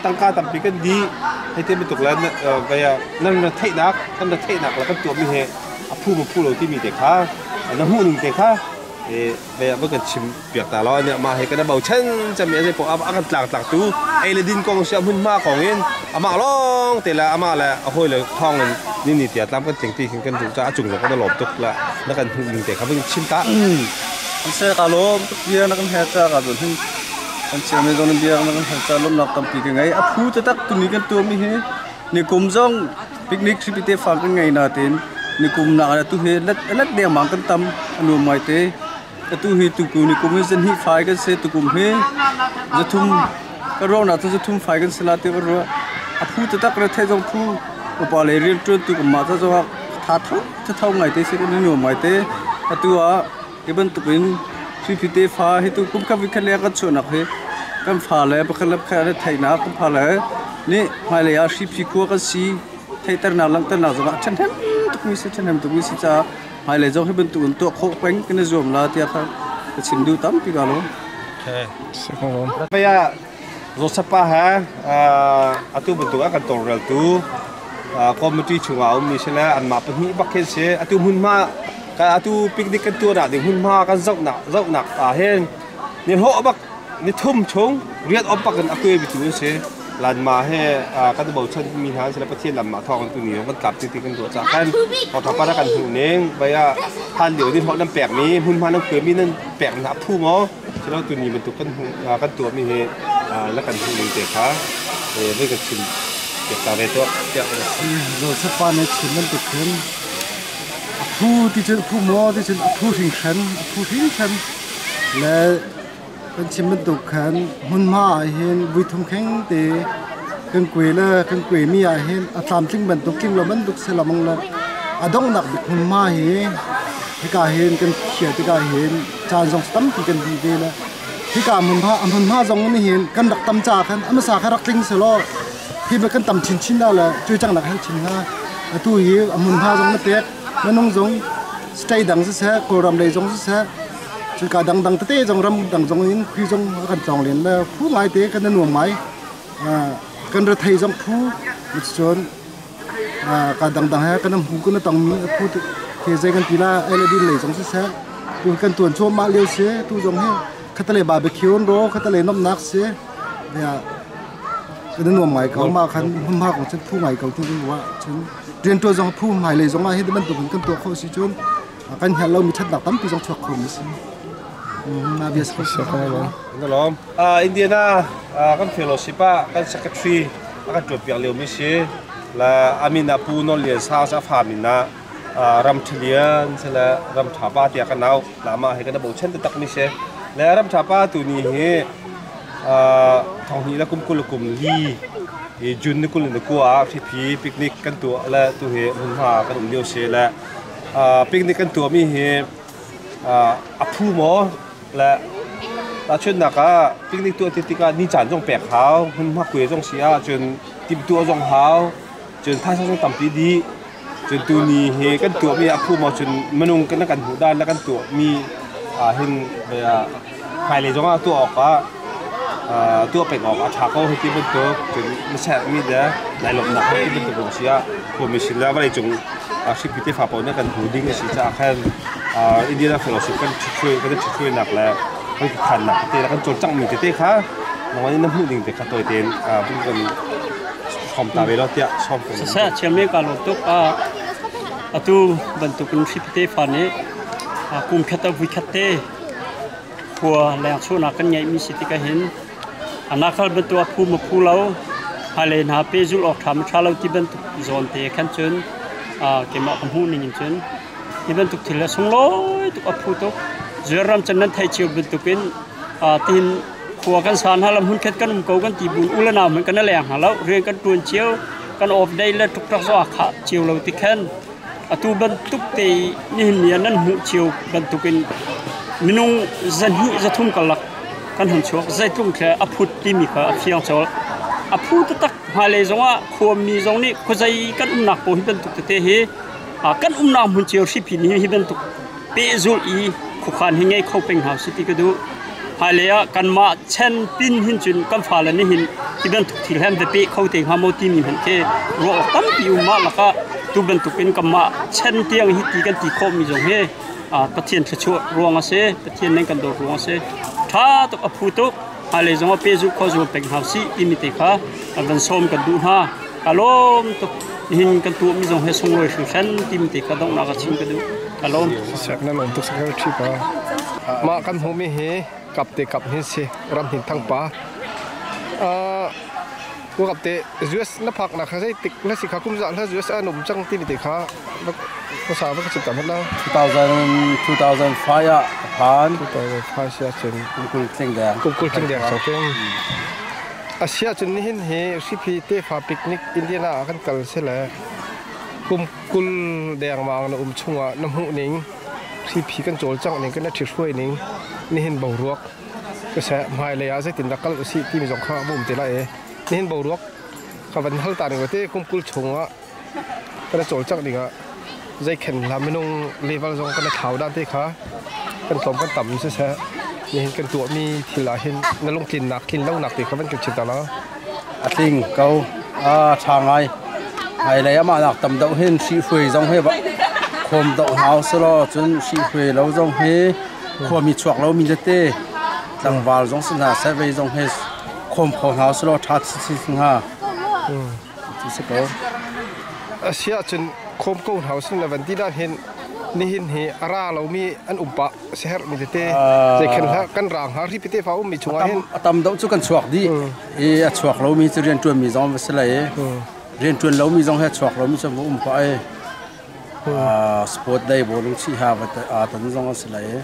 tăng ca tạm biệt cái đi hay thêm một tục là bây giờ năng là thấy nát là cái tuổi mình hệ phu một phu đầu tiên mình để khá nó hú mình để khá bây giờ vẫn còn chìm việc ta lo nữa mà hay cái nó bầu chân cho mẹ sẽ bỏ ăn lạc tú ai là din con sẽ hun maของyên mà lo thì là mà là hồi là thong làนี่นี่เดี๋ยวตามกันจริงๆกันถูกจะจุ่มแล้วก็ตลบตุกละแล้วกันmình đểเขาเป็นชิมตามันเสียกาลมตุกเบียร์นักเฮจ้ากันถึงมันเสียไม่โดนเบียร์นักเฮจ้าล้มหนักตำปีกันไงพูดจะตักตุนี้กันตัวมีเฮในกลุ่มจ้องปิกนิกทริปเตฟังกันไงนาเต็นในกลุ่มหนักตัวเฮลัดเดียมังกันตำอนุมัยเตตัวเฮตุกูในกลุ่มเฮจะหิไฟกันเสตุกุมเฮจะทุ่มก็ร้องหนักจะทุ่มไฟกันสลาเตก็รู้พูดจะตักระเทจงพูอุปาเลเรียนจนตุกมาจะว่าท้าทุกจะเท่าไงเตสิกันหนูไม่เตตัวไอ้บรรทุกเป็นชีพิเตฟ้าให้ตัวคุ้มกับวิเคราะห์กันชนนักเหกันฟ้าเลยประคับแค่ไทยนักกันฟ้าเลยนี่มาเลยอาชีพพิกัวกันสีไทยตระหนักลังตระหนักจังฉันเห็นตุกมิสิจ้ามาเลยจงให้บรรทุกตัวโคเป็นกันในส่วนลาที่อาคารจะชิมดูตั้มปีกาลงไปอ่ะรถสปาฮะตัวบรรทุกกันตรงเรือตัวคอมมิตี้ช่วงเอามีเสละอันมาเป็นมีบักเก็ตเสตัวหุ่นมาการตัวปิกนิกกันตัวหนักเด็กหุ่นมากันเจ้าหนักเห็นเนี่ยหัวบักเนี่ยทุ่มชงเรียกออกปักกันตัวไปตัวเสลันมาให้กันตัวเบาชันมีทางเสละประเทศลำมาทองกันตัวนี้กันกลับติดกันตัวจากกันพอทำปาร์กันหุ่นเองไปอ่ะท่านเดี๋ยวที่เขาน้ำแปลกนี้หุ่นมาน้ำเกลือมีนั่นแปลกหนาผู้หมอเสละตัวนี้มันตัวกันตัวมีเหแล้วกันหุ่นเด็กขาไม่กันชิมเก็บตาไปตัวเจ้าเราสปาในชิมมันติดขึ้นผู้ที่จะผู้หมอที่จะผู้ทิ้งฉันและเป็นชิมมันตุกขันหุ่นมาเห็นวิทุ่มแข็งเตะกันกุยละกันกุยมีเห็นอาตามทิ้งมันตุกกิ้งเรามันตุกเสลมังละอาดงหนักบิหุ่นมาเห็นที่กาเห็นกันเขียที่กาเห็นจานทรงตั้มที่กันดีเดละที่กาหุ่นมาทรงนี่เห็นกันดักตั้มจ่ากันอันมาสาขารักลิงเสลอที่มันกันตั้มชิ้นได้ละช่วยจังหนักให้ชิ้นนะตัวยี่หุ่นมาทรงนั่นเตะมันน้องจงสไตล์ดังสิเสกโครำเลยจงสิเสกจุดการดังเตะจงรำดังจงนี้คือจงกันจองเรียนแล้วผู้ไม้เตะกันหน่วงไม้กันระไทยจงผู้มิจฉาการดังให้กันน้ำหูกันต้องมีผู้เทใจกันทีละเอลดีเลยจงสิเสกดูกันตัวโชว์มาเลี้ยวเสียตัวจงให้ขัดทะเลบาร์บีคิวร้อขัดทะเลน้ำหนักเสียเนี่ยกันหน่วงไม้เขามาคันหุ่นมาของฉันผู้ไม้เขาที่ว่าฉันเรียนตัวจงผู้หมายเลยจงมาให้มันตัวกันตัวเขาสิจนกันเห็นเรามีชัดดักตั้มปีจงชักคมสิมาเบียสก็ชักคมเลยนั่นหรออินเดียนากันเฟลโลชิปะกันสักทรีกันจดเปียกเลี้ยวไม่ใช่และอามินาปูนอลเลียนซาซาฟามินารำเฉลียนใช่แล้วรำชาปาเตียกันเอาลามาให้กันบอกเช่นตักไม่ใช่และรำชาปาตัวนี้เฮทองนี้แล้วกุมลีจุนนี่กุลนี่กัวที่พีปิกนิกกันตัวและตัวเฮหุ่นหากันเลี้ยวเชและปิกนิกกันตัวมีเฮอภูหมอและตาชนนักปิกนิกตัวติดกันนี่จานจงแปลกเขาหุ่นมาคุยจงเสียจนติดตัวจงเขาจนท่าจงต่ำปีดีจนตัวนี้เฮกันตัวมีอภูหมอจนมนุษย์กันนักกันหูด้านแล้วกันตัวมีเห็นแบบใครเลยจงตัวออกตัวเป็ดออกฉากเขาให้ที่เป็นตัวจนไม่ใช่มีเด้อหลายหลบหนักที่เป็นตัวเสียผมมีสิ่งแล้วว่าอะไรจงชิพิธีฝาปนกันหูดิ้งสิจ้าแค่อินเดียเฟลชิพกันช่วยหนักแล้วก็ขันหนักเตะแล้วกันจนจังมีเตะค่ะน้องวันนี้น้ำหูดิ้งเตะขัดตัวเตะเพิ่งกันชมตาไปแล้วเตี้ยชมกันใช่เชื่อมีการลงตุกตัวบรรทุกเป็นชิพิธีฝานี้กุมขัดวิขัดเตะหัวแรงช่วงนักกันใหญ่มีสิทธิ์ก็เห็นอนาคตเป็นตัวผู้มาผู้เราหาเลยหาเปจุลออกทำชาเราที่เป็นโซนเตะขันจนเกี่ยวกับหูนี่จนที่เป็นตุกที่ละส่งร้อยตุกอับผู้ตุกเจอรำจันนั้นไทยเชียวเป็นตุกเป็นทีนหัวกันสารหาลำหุ่นเข็ดกันเก่ากันตีบุญอุลนาเหมือนกันนั่นแหละหาแล้วเรียนกันตัวนเชียวกันออกได้และทุกทักษะขาเชียวเราติดแค้นตัวเป็นตุกตีนี่เนียนั้นหูเชียวเป็นตุกเป็นมินุงจันหิจะทุ่มกันหลักกันหันชัวใจทุ่มแค่อับพุดที่มีค่ะอับเชียงโซลอับพุดตักหาเลยจังว่าควรมีจังนี้คนใจกันหนักโบหิเป็นตุกเตะเฮกันนำหุ่นเชียวสิพินีหิเป็นตุกเปจูอีขุขันหิงไงเข้าเป็นหาสิติกดูหาเลยกันมาเช่นปินหินจุนกันฟ้าแล้วนี่หินที่บันทุกที่แหลมจะเปะเขาเตะหาโมตีมีหันเทรัวตั้มปีอุมาแล้วก็ตุบันทุกเป็นกรรมะเช่นเตียงฮิตตีกันตีโคมีจงเฮประเทศชัวรวงอาเซประเทศนั้นกันโดรวงอาเซถ้าตกอภูตุอะไรจงว่าเปจุเขาจงเป็นหาซีที่มีเตะขากันส้มกันดูฮะอารมณ์ตกหินกันตัวมีจงเฮสงเลยสุดเช่นที่มีเตะขาต้องนักชิมกันดูอารมณ์เสกนั่นหลงตุกสักทีป่ะมากันหูมีเฮกับเตะกับเฮเซรำหินทั้งป่ากูกับเตะยูเอสนับพักนักใช้ติกและสิขาคุ้มจ่าและยูเอสหนุ่มจังที่มีเตะขาภาษาภาษาจิตกันแล้ว2005ผ่าน2005เสียจนกุลจิงแดงสองเก่งอาเซียจนนี่เห็นเฮสิพีเตะฟาปิกนิกอินเดียนากันกันเสียแล้วกุลแดงมาในช่วงน้ำหูนิ่งสิพีกันโจลจังนิ่งกันน่าถือช่วยนิ่งนี่เห็นเบารวกก็แสบหายเลยอาศัยติดดักกันสิที่มีสองข้าบุ่มเตะละนี่เห็นเบารวกขับวันฮัลตาหนึ่งก็เตะกุลชงอ่ะกันโจลจังนิ่งอ่ะใจแข็งลำไม่นุ่งเลเวลจงกันเท้าด้านที่ขากันสมกันต่ำเสียนี่เห็นกันตัวมีทีละเห็นนั่นลงกินหนักกินเล่าหนักติเขาเป็นจุดเฉียดแล้วจริงเขาทางไงไอ้เลยมาหนักต่ำดาวเห็นชีฟุยจงเฮบะคมดาวหาวสโลจนชีฟุยเราจงเฮความมีช่วงเรามีเตะดังวาลจงสินะเซเวจงเฮคมของหาวสโลทัดสิสิงหาที่สิเขาอาเซียจนคมกูหาวสินะวันที่ได้เห็นนี่เห็นเฮอาราเรามีอันอุปะเสหมีเตะจะเข็นละกันร่างหาที่พิเตฟ้ามีช่วงเห็นต่ำดาวจุกันช่วงดีช่วงเรามีจะเรียนจวนมีจงวิสเลยเรียนจวนเรามีจงเฮช่วงเรามีจงอุปะสปอร์ตได้บอลชีฮาวัตตันจงวิสเลย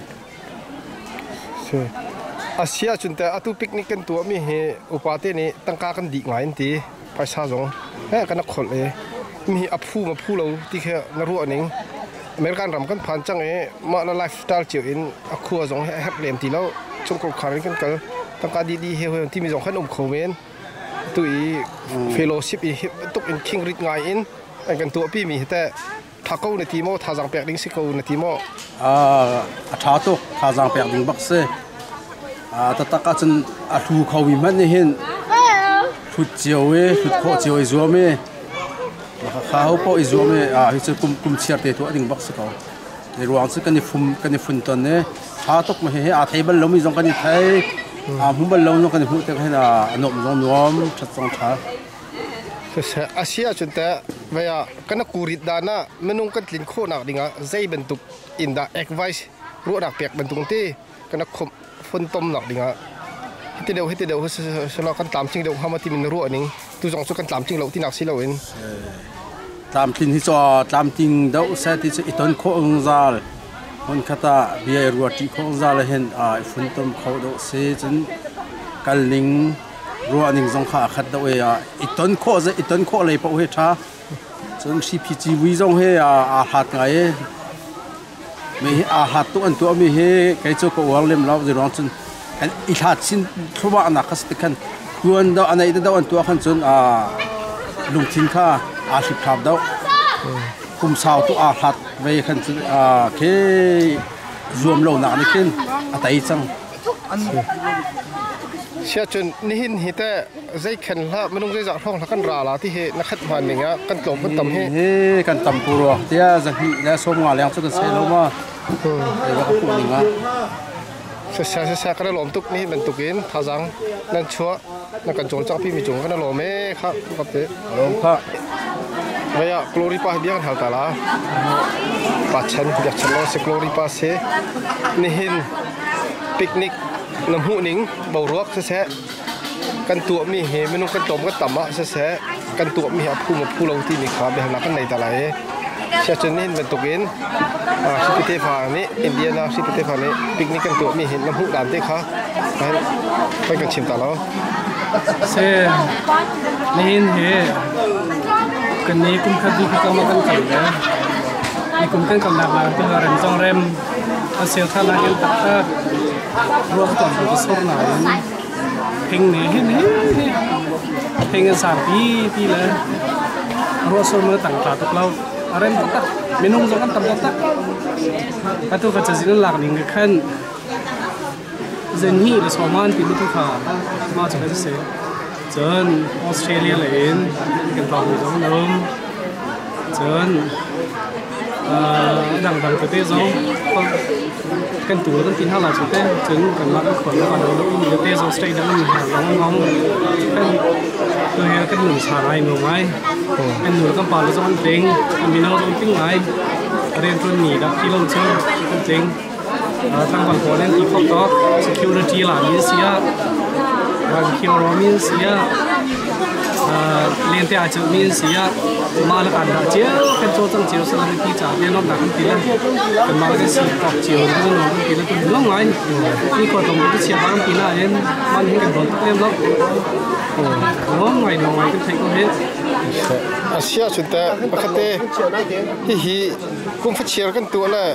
อาเซียจนแต่อาตุปิกนิกันตัวมีเฮอุปาเตนี่ตั้งกากันดีง่ายทีภาษาจงเฮ้กันนักขดเลยมีอับฟูมาพูเราที่แค่นรัวนิ่งอเมริกันรำกันผ่านจังมาในไลฟ์สไตล์เจียวอินอักขัวจงให้เรียนทีแล้วจงกรคาริกันกันตั้งกาดีเฮที่มีจงขนมโคเวนตุยเฟโลชิพอีตุกอินคิงริดง่ายอินกันตัวพี่มีแต่ถ้าเขาในทีมท่าจังเปียกดิ้งสิเขาในทีมท่าตุกท่าจังเปียกดิ้งบักเซ่แต่ตะกัจนถูเขาวิมันนี่เห็นทุดเจียวทุดโคเจียวไอซัวเม่ข้าวพอไอซัวเม่ที่จะกุมเชียร์เตะตัวดิ้งบักเซ่เขาในรวมซึ่งกันในฝุ่นตอนนี้ท่าตุกมาเห็นไทยบัลลังมีจงกันในไทยหุ่นบัลลังจงกันในหุ่นแต่ให้หนุ่มจงนวมชัดจงท่าอาเซียจนแต่เวลากันกูริดดานะมันนุ่งกันลินโคนักดิ้งใจบรรทุกอินดาเอ็กไวส์รู้ดักเปียกบรรทุกที่กันคมฝนต้มหนักดิ้งที่เดียวสลากันตามจริงเดียวฮามาที่มันรู้อันนี้ตัวจงสุกันตามจริงเราที่นักสิเราเองตามจริงที่จอตามจริงเดาเสที่จะอิตอนโคองซาลคนข้าตาเบียร์รัวที่โคองซาลเห็นฝนต้มเขาเดาเสจนกันลิงรัวนิ่งจงข้าขัดเดาอิตอนโคจะอิตอนโคอะไรพอเฮท่าจนชีพิจิวิจงเฮหัดไงมีหัดตัวมีเฮใครจะก็วางเล่มเราจะร้องจนอีหัดสินทุบอันนักสติกันตัวอันเดาอันไหนเดาอันตัวขันจนลุงทิ้งข้าสิบขับเดาคุมสาวตัวหัดไว้ขันจนเครวมเราหนักนี่ขึ้นแต่อีจังเชื่อจนนี่เห็นแต่ใจแข็งละมันต้องใจจับท้องแล้วกันราละที่เฮนักขัดมันอย่างเงี้ยกันกลมกันต่ำเฮกันต่ำกูรัวที่จะพี่แล้วสมงานแล้วจะกันเสียแล้วว่าแล้วก็พูดอย่างเงี้ยเสียกันหลอมตุกนี่เป็นตุกินท่าจังนั่นชัวนั่นกันโจลจังพี่มีจุงกันหลอมไหมครับครับเตะหลอมครับเฮ้ยกลอริปาเบียงหัลตาละปัจจันอยากฉันลองสิกลอริปาเสนี่เห็นปิกนิกน้ำหูนิ่งเบารวกเสะกันตัวมีเฮไม่นุ่งกันตมกันต่ำอ่ะเสะกันตัวมีอับผู้เราที่มีขาแบบนักกันในตะไลเชื่อจนนี่เป็นตุกินสิพิเทพานี่อินเดียนะสิพิเทพานี่ปิกนิกกันตัวมีเห็นน้ำหูด่านเตะขาไปกันชิมตาแล้วเซ่นี่เห็นเฮกันนี้คุ้มค่าดีที่เขามากันไก่นะนี่คุ้มกันกับนักลาที่เราเรียนจงเร็มอาเซียท่านาเห็นตักตารวมตัวกับส่วนไหนเพลงนี้เพลงกัน3 ปีเลยรวมส่วนเมื่อต่างตาตุกเราอะไรมันตักเมนูจงกันตับตักแต่ตัวก็จะสิ่งหลักหนึ่งคือขั้นเจนนี่หรือสองมันปีนี้ทุกข่าวมาจากไหนเสียเจ chơn Australia lên cái tàu giống nôm chơn đằng cái tê giống cái tủ nó tin hay là chỉ tê chơn cái mặt khuẩn nó vào đầu nó cái tê giống stay đó mình hàng nóng nóng tôi cái nụ xả này nụ ngay cái nụ cái bảo nó giống tiếng mình nó giống tiếng ngayเรียนจนหนีดับที่ลงเชิงจริงทางฝั่งขวาเล่นที่เขาต่อ security หลังมีเสียบางคิวเรามีเสียเรียนแต่อาจจะมีเสียมาแล้วกันด่าเจ้าเป็นโจจังเจ้าสลับที่จ่าเรียนนอกหนักกันทีละเป็นมาแล้วก็สีตอกเจ้าที่น้องกันทีละตัวน้องไงนี่ก็ตรงที่เชียร์บ้างทีละเอ็นมันเห็นกันโดนตะเล่มล็อกน้องไงก็ใช้ก็เห็นอาเซียสุดแต่ปกติฮีกุมฟัดเชียร์กันตัวละ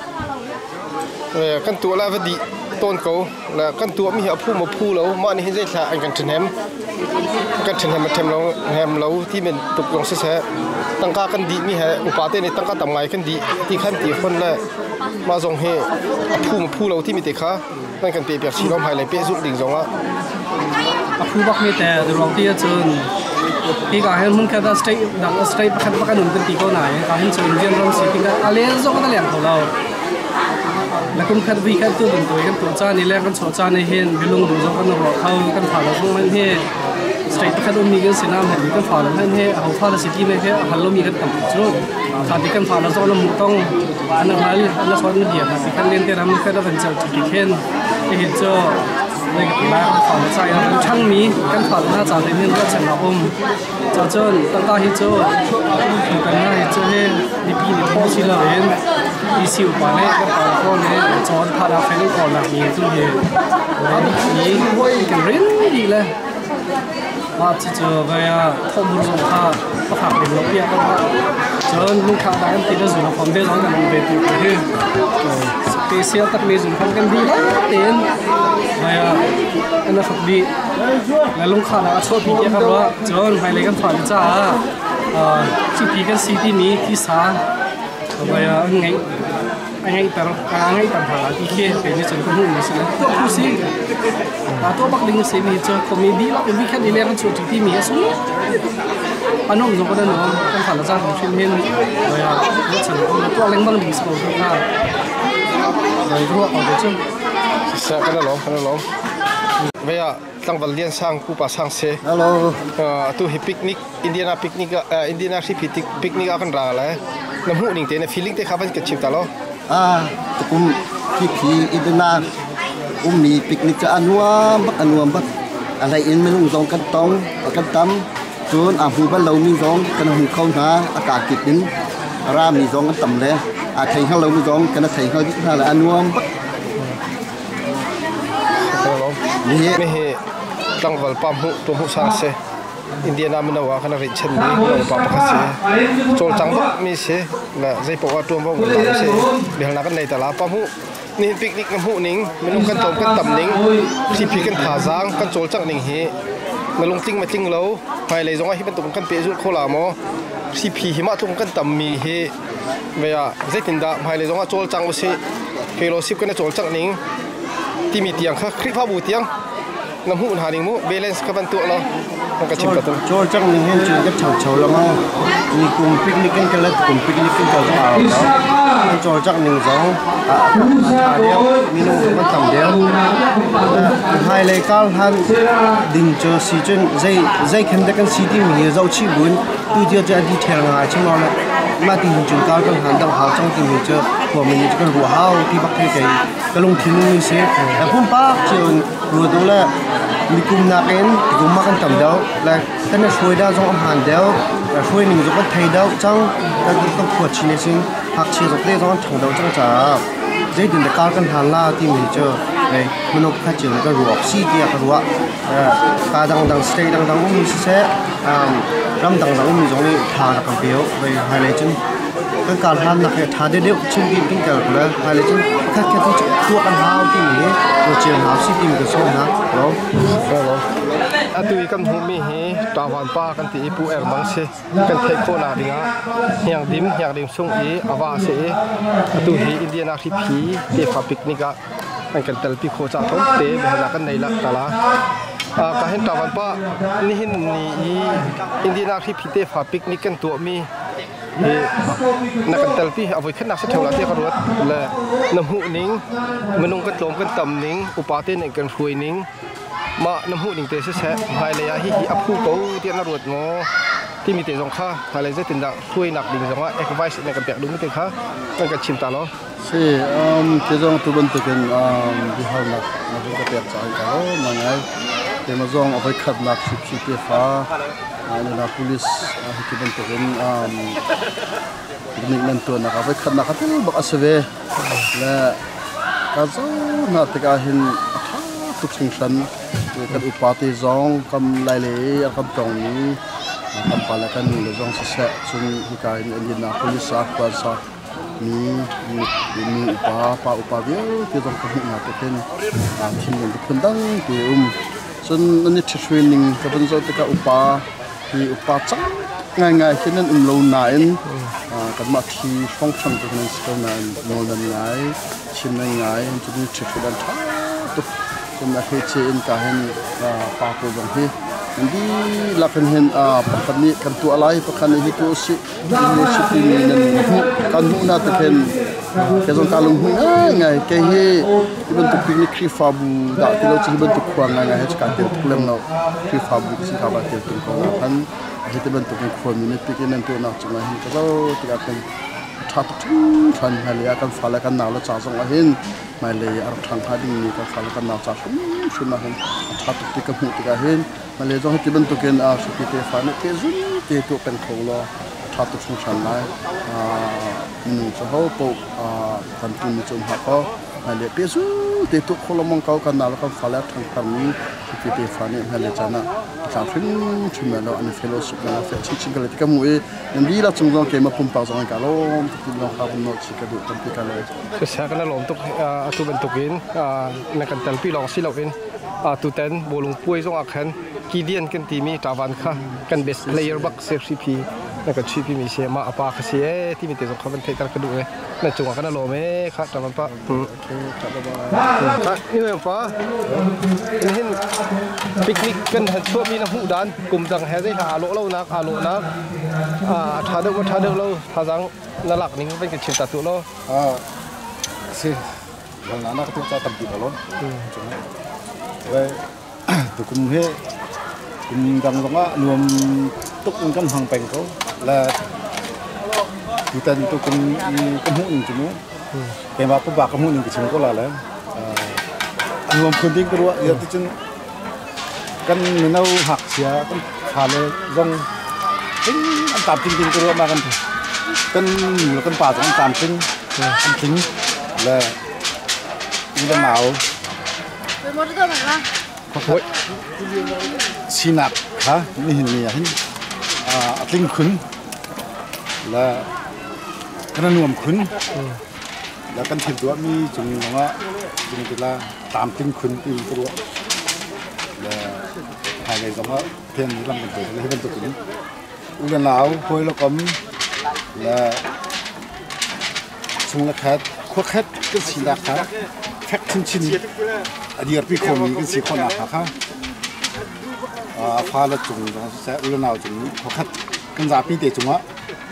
กันตัวละวันดีต้นเขาแล้วกันตัวมีเหตุผู้มาผู้แล้วมันเห็นได้ท่าอันกันถึงแฮมกันถึงแฮมมาแฮมเราที่เป็นตุกลงเสียตั้งค่ากันดีมีเหตุอุปาเต้ในตั้งค่าต่ำไงกันดีที่ขั้นตีคนละมาส่งให้ผู้มาผู้เราที่มีแต่ขานั่นกันเปรียบชีน้องภายในเปี้ยสุดดิ่งสองละผู้บักมีแต่เดี๋ยวลองที่จะเจอที่การให้มึงแค่ได้สเตย์ดังสเตย์ประกันหนุนกันตีก็ไหนการให้เจอเรียนรู้สิ่งที่กันอะไรส่งก็ต้องเรียนของเราแล้วคุณแค่วิ่งแค่ตัวเป็นตัวกันตัวจ้านี่แหละกันโฉจ้าในเห็นไปลงดูส่งกันรอเข้ากันผ่านเราส่งมันเฮสเตย์ประกันมีกันสิน้ำเห็นมีกันผ่านเราเฮเอาผ่านเราสิที่ไม่เฮหันเรามีกันต่ำจุดขาดที่กันผ่านเราส่งเราต้องอันนั้นอันนั้นส่วนเดียวนะที่กันเรียนแต่เราไม่เคยได้เป็นเจ้าจุดที่เห็นที่เห็นเจ้าในบ้านฝั่งใจเราช่างมีกันผ่านหน้าจากในนี้ก็ฉันเราจะเจอตั้งแต่ที่เจอกันหน้าที่เจอให้ดีพีนี่พอสิเราเห็นดีสิวป่าเนี่ยก็ผ่านคนเนี่ยจอดผ่านเราแค่นี้ก่อนหลังนี้จุดเดียวแล้วนี่กันเรียนดีเลยว่าจะเจอไปข้อมูลสงครามก็ผ่านเป็นลบเบี้ยก็เจอลูกค้าได้ติดสุนทรภพได้ร้องกันเป็นตัวที่สเปเชียลตัดมีสุนทรภพกันดีแล้วเต็มไปอันนั้นฝักดีแล้วลูกค้าเราชอบพีเยอะครับว่าเจอไปเลยกันผ่านจ้าที่พีกันซีที่นี้ที่สาไปไงแต่ไงปัญหาที่เคเป็นในส่วนของหุ่นนี่สินะตัวผู้สิตัวบักลิงสิมีเจอคอมเมดี้แล้วเป็นวิคันดีเลี้ยงส่วนที่มีสุดอันนั้นมันก็ได้หนูเป็นผ่านละจ้าของชิ้นเห็นเลยในส่วนของตัวเล็กบ้างดีสุดนะเลยรู้ว่าเอาไปจุ่มเสร็จกันแล้วเวียตั้งวันเลี้ยงสร้างกูป่าสร้างเสร็จตัวฮิปิกนิกอินเดียนาปิกนิกอินเดียนาที่ปิกนิกอากันราเลยน้ำหูนิ่งเต้นฟีลิ่งเต้ขับไปกับชิมตลอดตะกุมพี่อินเดียนามีปิกนิกจะอันวมบักอะไรอินไม่รู้จงกันตองกันตั้มจนหูบ้านเรามีจงกันหูเข้าหาอากาศกิดนินรามีจงกันต่ำเลยไทยเขาเรามีจงกันไทยเขาที่ท่าละอันวมบักไม่เห็นตั้งวันปั๊มหูตัวหูสร้างเสอินเดียนามันว่าขนาดริชนี่เราปั๊มพักเสโจลจังบักมีเสและใจปกติตัวบักเราเสเดี๋ยวนักกันในตลาดปั๊มหูนี่ปิกนิกน้ำหูนิ่งไม่ลงกันโจมกันต่ำนิ่งที่พีกันผ่าจางกันโจลจังนิ่งเฮมาลงติ้งมาติ้งเราภายเลยจงไอ้ที่เป็นตุ่มกันเปียจุดโคลามอที่พีหิมะตุ่มกันต่ำมีเฮเวียใจตินดาภายเลยจงไอ้โจลจังว่าเสเฟโลซิปกันโจลจังนิ่งที่มีเตียงค่ะคลิปภาพบูเตียงน้ำหูหาดิ่งมูเบลเลนส์กับตัวเราต้องกระชิบกระตุ้นโจจังนิ่งเห็นจุดกับเฉาแล้วมั้งมีกลุ่มปิกนิกกันแล้วกลุ่มปิกนิกกันจะเอาแล้วโจจังนิ่งสองเดียวมีนุ่มมันต่ำเดียวไฮเลกัลฮันดิ่งเจอซีจนใจเข้มแต่กันซีที่มีเราชีบุญตัวเดียวจะดีเทลงานช่างเราเลยมาดิ่งจุดก้าวกันหันดังหาวจังที่มีเจอหัวมันจะกันหัวหาวที่บักเทไก่ก็ลงทิ้งมีเสียแต่พุ่มป้าเจอรัวตัวแรกมีกลุ่มนักเอ็นกลุ่มมากันต่ำเดียวและท่านช่วยได้จงอาหารเดียวและช่วยหนึ่งจงก็ไทยเดียวจังและต้องขวดชิ้นนี้สิ่งหักเชี่ยวจงได้จงถังเดียวจังจ้าใจถึงแต่การกันหันล่าที่มีเจอในมนุษย์ข้าเจอก็รัวซีเกียก็รัวการดังสเตย์ดังมีเสียรำดังมีจงนี้ทานักเดียวไปไฮไลท์จนการหันนักทาเดียวชิ้นกินกันเลยไฮไลท์จนแค่ที่ตัวกันหาวที่มีเราเจอหาวซีที่มีก็ส่งนะเราตุยกันหูมีเฮตาวันป้ากันตีปูเอร์บังเซกันเทโคนาดิงะอย่างดิมส่งอาวาเซตุยอินเดียนาที่พีเตฟาปิกนิกะอันกันเตลปีโคจากต้นเตะเบลากันในละตาลาการเห็นตาวันป้านี่เห็นนี่อินเดียนาที่พิเตฟ้าปิกนิกกันตัวมีนักกันเตลพี่เอาไว้ขึ้นนักเสียเท่าไรที่เขารถและน้ำหูนิ่งมันนุ่งกันโจมกันต่ำนิ่งอุปาเต้นกันคุยนิ่งมาน้ำหูนิ่งเตะเสะภายเลยฮิอัพคู่เขาเตี้ยนรวดงอที่มีเตะสองข้าภายเลยจะติดดักคุยหนักดิ่งสองว่าเอ็กไวส์ในกันเตะดูไม่ติดข้ามันกันชิมตาล้อใช่เจ้าตัวบันทึกกันที่เขาหนักมาเป็นกันเตะจ่ายกันมาไงเดี๋ยวมาจองเอาไปขัดหนักสิบเตะฟ้านี่นะ polisที่บันทึกกันนี่นั่นตัวนักเอาไปขัดหนักที่บักอาศัยและก็จะน่าติดเห็นทุกสิ่งชั้นกันอุปาติจองคำลายเลยคำตรงนี้คำพาลกันเลยจองเสียซึ่งที่การนี่นะ polis สักวันสักมีอุปาเดียวที่ต้องการหนักเป็นทีมทุกคนตั้งที่ส่วนนั่นนี่ที่ช่วยนิ่งกับเป็นส่วนที่กับอุปาจังง่ายๆที่นั่นลงนายกันมาที่ฟังก์ชันตัวนั้นสกัดนั้นโน่นนั่นง่ายชิมนั่นง่ายที่นี่ที่ช่วยกันทั้งทุกคนมาให้เชื่อในการเห็นปาตัวบางทีดีหลักเห็นประกันนี้กันตัวอะไรประกันนี้ตัวสินี่สิที่นี่นั่นกันหูน่าจะเป็นแค่ต้องการลงหูง่ายแค่ที่บรรทุกปิกนิกครีฟาบูด่าที่เราที่บรรทุกควางง่ายให้จัดการเต็มทุกเรื่องเราครีฟาบูสิ่งที่เราเต็มทุกคนกันที่บรรทุกควางมีนิปิกนั่นตัวนักจังเลยก็เราที่การเป็นทัดทุกทันให้เลยกันฟ้าเลยกันหนาวแล้วจ้าส่งมาเห็นไม่เลยอารมณ์ทางพาดิ้งนี่กันฟ้าเลยกันหนาวจ้าชุนมาเห็นทัดทุกที่กับหูที่กันเห็นมาเลยจงที่บรรทุกกันสุขีเตฟ้าเนี่ยเตจุนเตตัวเป็นของเราทัดทุกสงสารเลยจะเขาปุ๊บกันตุนจมหักก็มาเลยเตจุเตตัวคนละมองเขากันหนาวแล้วกันฟ้าเลยทางพานี้สุขีเตฟ้าเนี่ยมาเลยจ้านะจ้าฟินชุนมาแล้วอันนี้เฟลสุกมาเฟชชิงกันเลยที่กับหมูนั่นดีละจงๆเกี่ยมาปุ่มปากจงกันล้อมที่ลองข้าวบนโน้ตชิกระดูกกันที่กันเลยก็ใช้กันล้อมตุกตุบรรทุกอินในกันเตลพี่ลองสิเราอินตุเต็นโบลงป่วยจงอักขันกีเดียนกันทีมีตาวันค่ะกันเบสเพลย์บักเซฟซีพีนั่นก็ชีพีมีเสียมาอปาคเสียที่มีแต่สงครามเป็นเทตกระดูกเลยนั่นจงอักขันล้อมค่ะตาวันปะนี่เลยปะนี่เห็นปิกนิกกันช่วงมีน้ำหูดันกลุ่มจังแห่ได้หาโลเล่านักทาเดิมเราทาจังนั่นหลักนี่เป็นกันชิมตัดตัวเราสิหลังนั้นก็ต้องจะตัดติดล้อเลยตัวคุณเฮคุณดังตรงว่ารวมตุกกันห่างเป็นเขาและตัวเต็นตัวคุณกันหุ่นจริงๆเป็นว่าผู้บ่าวกันหุ่นจริงๆก็แล้วรวมคนที่ก็รู้เยอะที่จริงกันเราหักเสียกันผ่านเลยลงอันตามจริงๆก็รู้มากันกันหรือกันป่ากันตามจริงอันจริงและนี่จะหนาวชีนักฮะนี่เห็นมีอะไรลิงขุนและกระนวมขุนแล้วกันเทียบตัวมีจุงของว่าจุงตัวละตามลิงขุนตีตัวและภายในสมว่าเพียงลำเป็นตัวและเป็นตัวขุนอุลหนาวพอยละกมและชุงละแคทขั้วแคทก็ชีนักฮะแคทชิ้นอดีตพี่คนนี้ก็สิคนหนักครับฟ้าละจุงตรงแสอุลนาวจุงเขาคัดกันจากพี่เตจุงวะ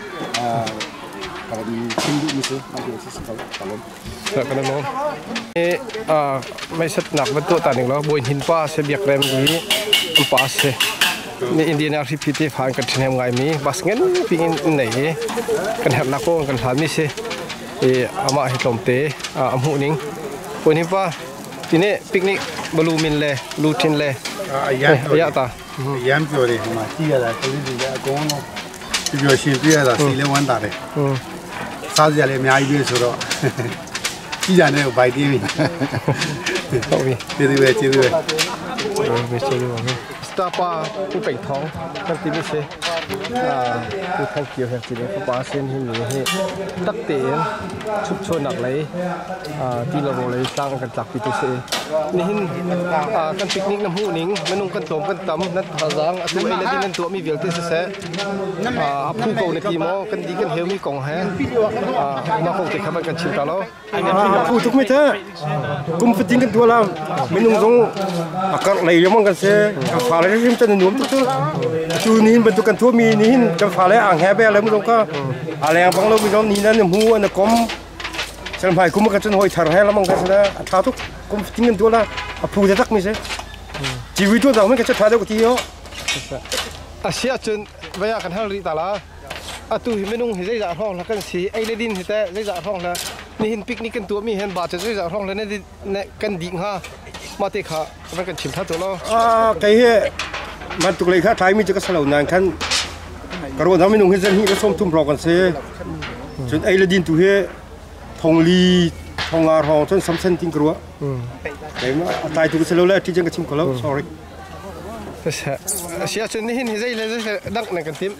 การชิมดูมิสึมาดูสิสกัดตลอดสกัดล้อมไม่ชัดหนักบรรทุกตัดหนึ่งแล้วบนหินป้าเสียบยกแรมนี้อันป้าเสนี่อินเดียนาที่พิธีผ่านกันที่ไหนไงมีบัสเงินพิงไหนกันแหบนักโก้กันผ่านมิสึอามาให้ลมเตะอัมหูนิ่งบนหินป้าทีนี้ปิกนิกบลูมินเลยลูทินเลยยาตายามตัวเลยมาที่อะไรตัวนี้จะก้อนที่อยู่ที่ที่อะไรสี่เล่มวันตาเลยซาจะเลยมีอะไรสุดหรอที่จะเนี่ยไปที่นี่เขามีที่ด้วยไม่ใช่ด้วยสตาร์ป้าผู้เป็นท้องกันที่ไม่ใช่ผู้ท่องเที่ยวแห่งจีนเขาป้าเส้นที่มีให้ตักเตียนชุบชนหนักเลยที่เราเลยสร้างกันจากปีตุเสนี่หินกันปิกนิกน้ำหูนิ่งไม่นุ่งกันโตมกันตำนั่นภาษาตัวไอ้นั่นที่นั่นตัวมีเวียงที่เสผู้โกในทีมอกันดีกันเฮลมีกองแฮมาคงจะเข้าไปกันชิมตาแล้วผู้ทุกไม่เถอะกุมฟิติ้งกันตัวเราไม่นุ่งทรงอากาศไหลยังมองกันเสียฟ้าเลยที่จะหนุ่มตุ๊กจูนี้เป็นตัวกันทั่วมีนี่จะฟ้าเลยอ่างแฮเบอะไรไม่รู้ก็อะไรอย่างบางเราไม่รู้นี่นั่นหัวนั่นก้มฉันไปกุมกันจนหอยถาให้แล้วมองกันแล้วท้าทุกกุมฟิติ้งกันตัวเราผู้จะตักไม่ใช่ชีวิตตัวเราไม่ก็จะท้าได้กว่าที่เขาเสียจนเวลากันเท่าริตาละตู้หิไม่นุ่งหิได้จ่าท้องแล้วกันสีไอ้เลดินหิแต่ได้จ่าท้องแล้วนี่หินปิกนี่กันตัวมีเห็นบาดจะได้จ่าท้องแล้วเนี่ยกันดิ่งฮะมาเตะขามันกันชิมท่าตัวเราไก่เหี้ยมันตุกเลยค่ะไทยมีจะก็สลาวนานขั้นกระโดดทำไม่นุ่งหิเส้นหิก็ส้มทุ่มรอกันเสียจนไอ้เลดินตัวเหี้ยทองลีทองอาทองจนซ้ำเส้นทิ้งกลัวแต่ว่าไทยตัวก็สลาวแล้วที่จังก็ชิมกันแล้ว sorryเสียจนนี่หินหิได้เลยดักในกันทีม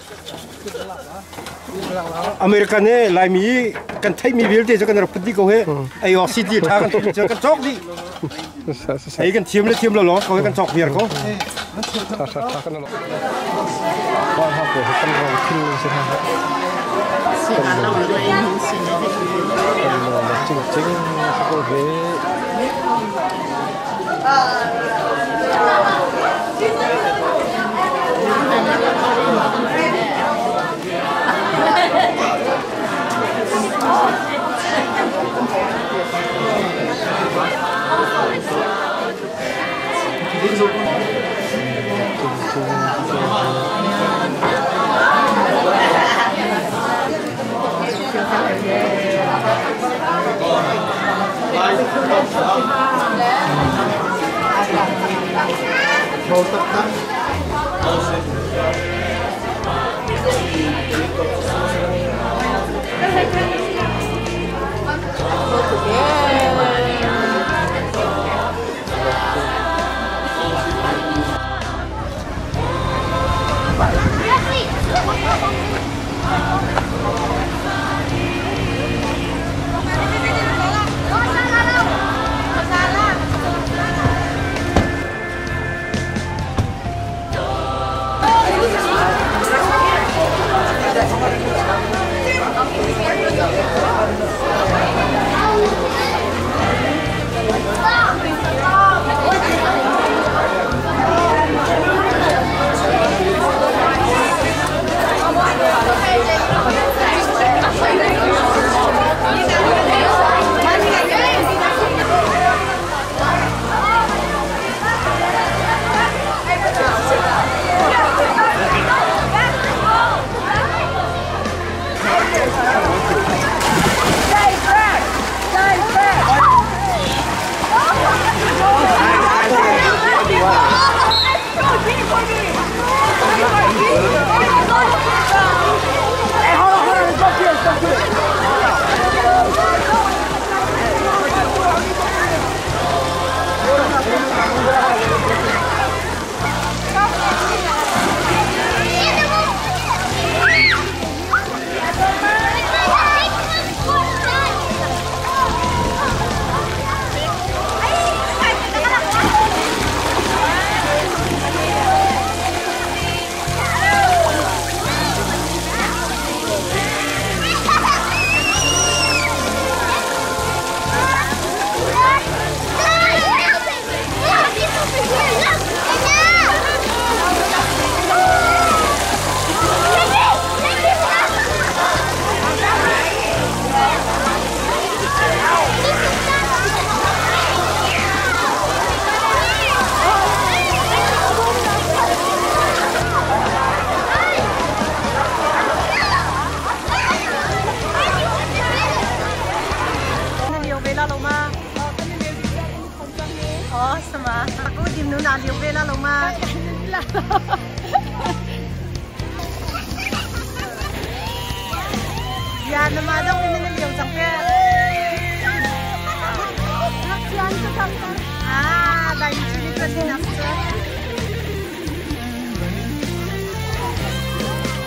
อเมริกันเนี่ยลายมีกันไทยมีวิลเดจะกันรับดีเขาเฮ้ไอ้ออซิตี้ทางกันจะกันจอกดิไอ้กันทีมเลยทีมเราหรอเขาให้กันจอกเพียร์เขาทางกันหรอว่าเขาเปิดกันเราขึ้นใช่ไหมครับสิ่งเราเลยสิ่งเราจริงๆเขาเฮ้Yan naman daw pinili yung sangke. Dahil sini kasi nasa.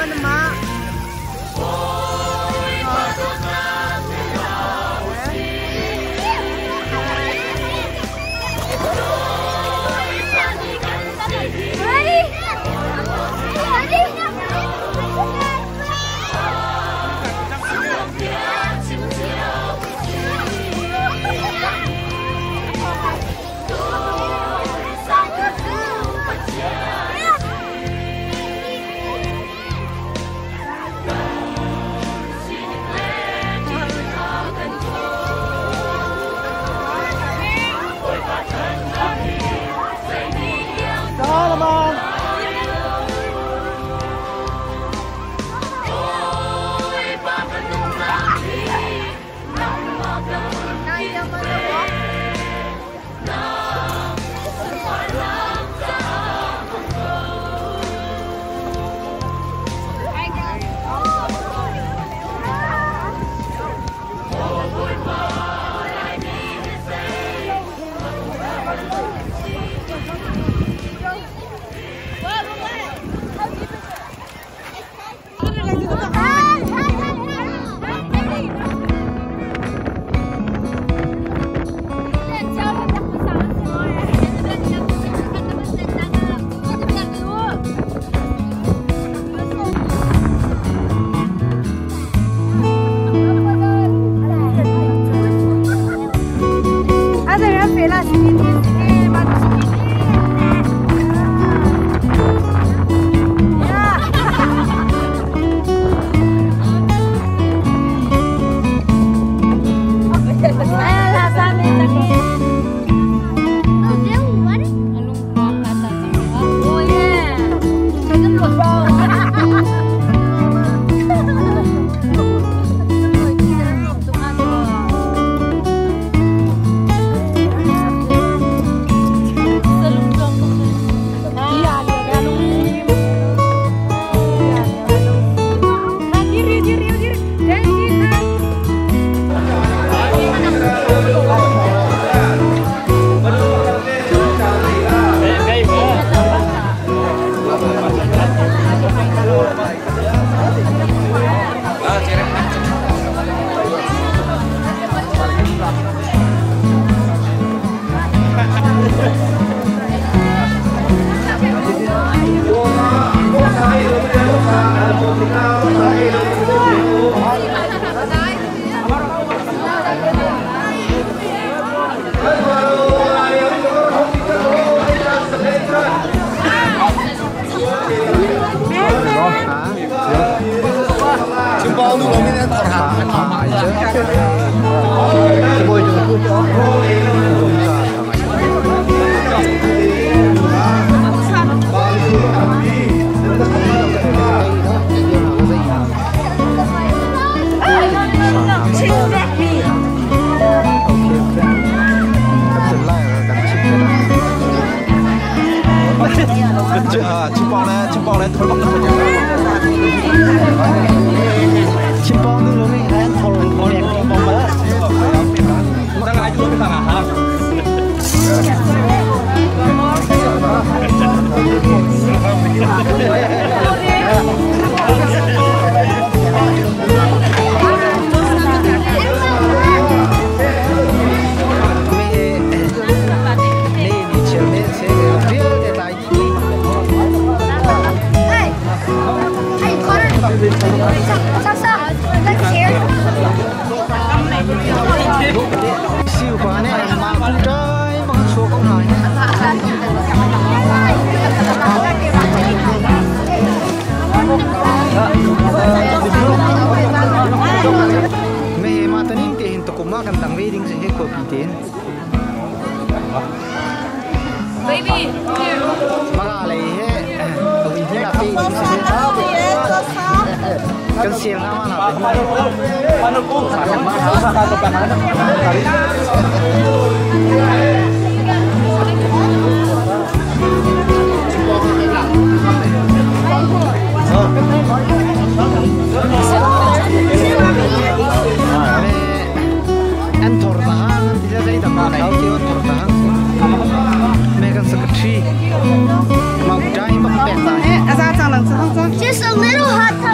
Just a little hot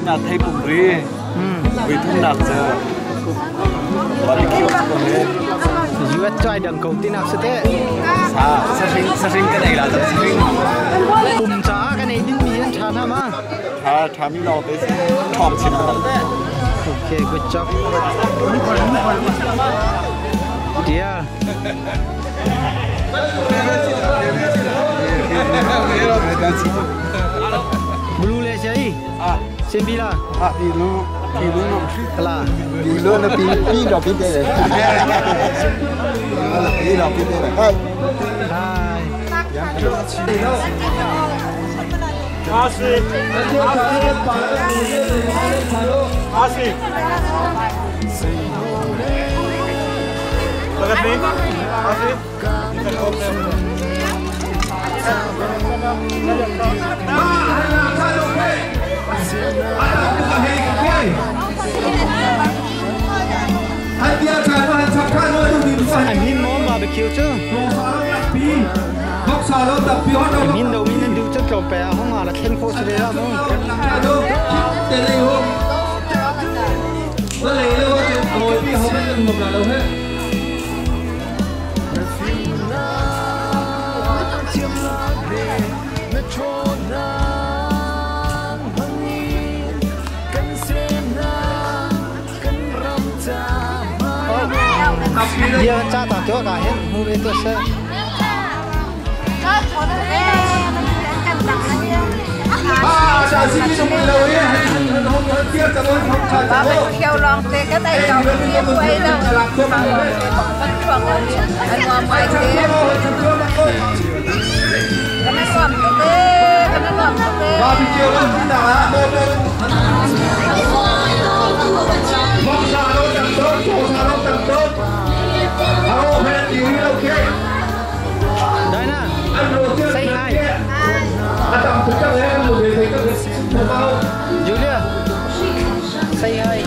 na thai pum ri vi thun na cha barbecue ko he yuat chai dang ko tin ak sete sa ring cái này là sa ring pum cha cái này din mi an cha na ma tha mi lo te thom chin okay good job dear blue le chai sembila ilu no kala ilu no pi do pi de pi do pi de hai Asik. Bagat ni. Asik. anh hin món barbecue chứ anh hin đâu mình nên điều chất cầu bè không ngờ là khen khô sẽ đấy đâu giờ cha tao cho cả hết mua về tôi sẽ cha xin đi trong lâu ấy không kia cảm ơn không cha ba mẹ kêu lòng thế cái tay chồng kia quay đâu anh ngon mày thế cái nó làm thế cái nó làm thế ba bị chiều lắm chúng ta là mong sao đâu tầm tốt chỗ sao đâu tầm tốt alo mẹ đi ok đấy nè anh đầu tiên say hai anh tầm thực chất đấy một người thấy các người bao Julia say hai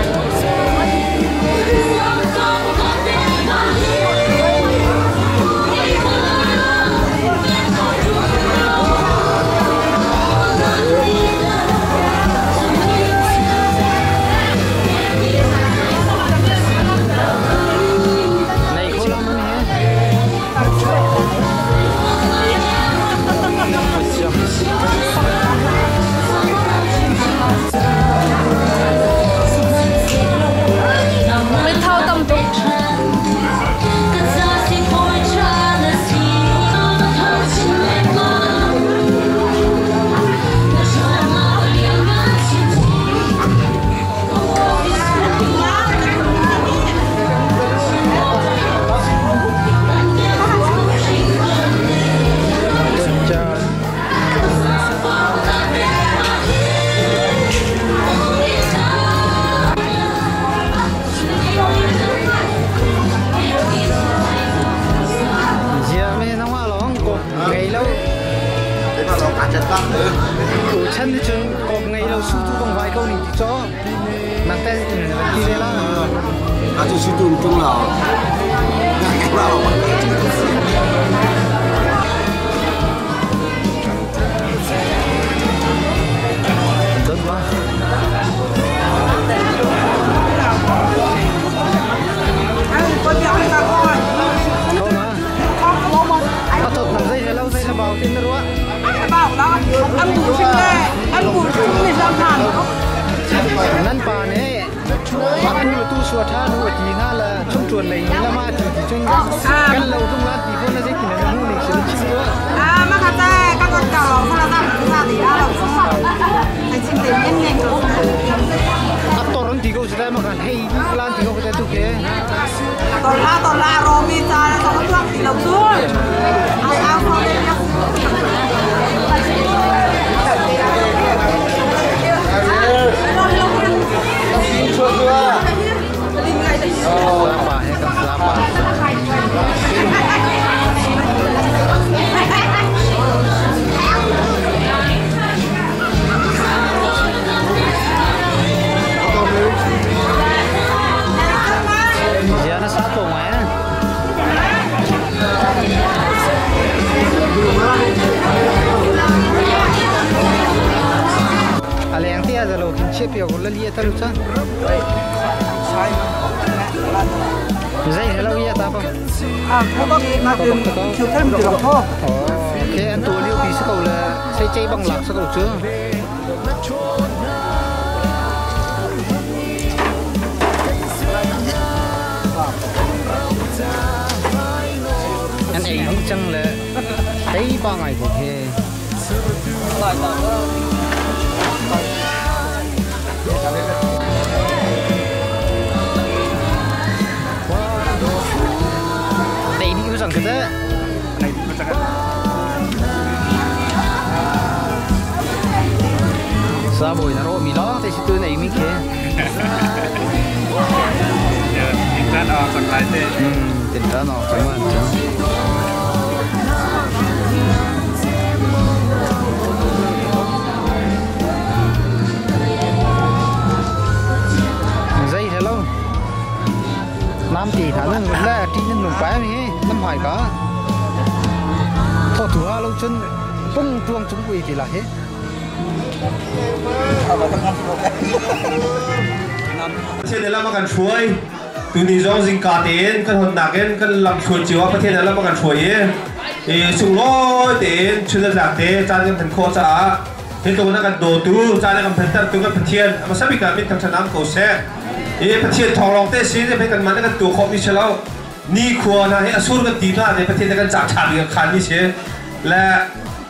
chân thì chừng có ngày lâu su tu bằng vài câu này cho nặng tay thì là đi đây là à chú su tu tung nào tốt quá bảo tin nữa bảo đó ăn bù sinh lệ ăn bù sinh người dân hàn nan pa ne tu là tu suat ha nu ti nga là chung chuan lei ni lama ti chung kan lo tung la ti ko na je ki na nu ni sin chi lo mà ka ta các con cò không là ra thì ra là anh xin tiền nhanh nhanh rồi ap to ron ti ko sai ma kan hei plan ti ko ta tu ke to la ro mi ta nó không được thì lâu rồi ai ao không đấy nhá Selapa ya kan selapa Dia ada satu mah ya xe biểu là lia ta lúc sáng dây thế lâu ta không không có tiền chịu thêm được thôi thế anh tuổi liêu bị sao là xây chơi bằng lạc sao chưa anh ấy không chăng là thấy 3 ngày của he đây đi có rằng cái đấy này có rằng sao bồi nó mi đó thì tôi này mi kia tình ra nó chẳng lại thế tình ra nó chẳng mà dây thế lâu năm tỷ tháng nữa mình là đi lên đường bãi này năm hoài cả thọ thủ hoa lâu chân bông tuông chúng quỳ thì là hết trên đây là một căn chuối từ đi do dinh cá tiền căn hòn đạc căn làm chuối chiếu ở trên đây là một căn chuối thì sung lối tiền chuyên gia giảng thế cha những thành khó xã thế tôi nó căn đồ tu cha những phần tân tu căn phần thiên mà sắp bị cả bên thằng chăn nam cầu xe thì phần thiên thòng lòng tê xí thì phải căn mắn căn tu khó bị chơi lâu ni khua na hệ sủi căn tím na thì phần thiên căn chạm chạm bị khăn đi xe là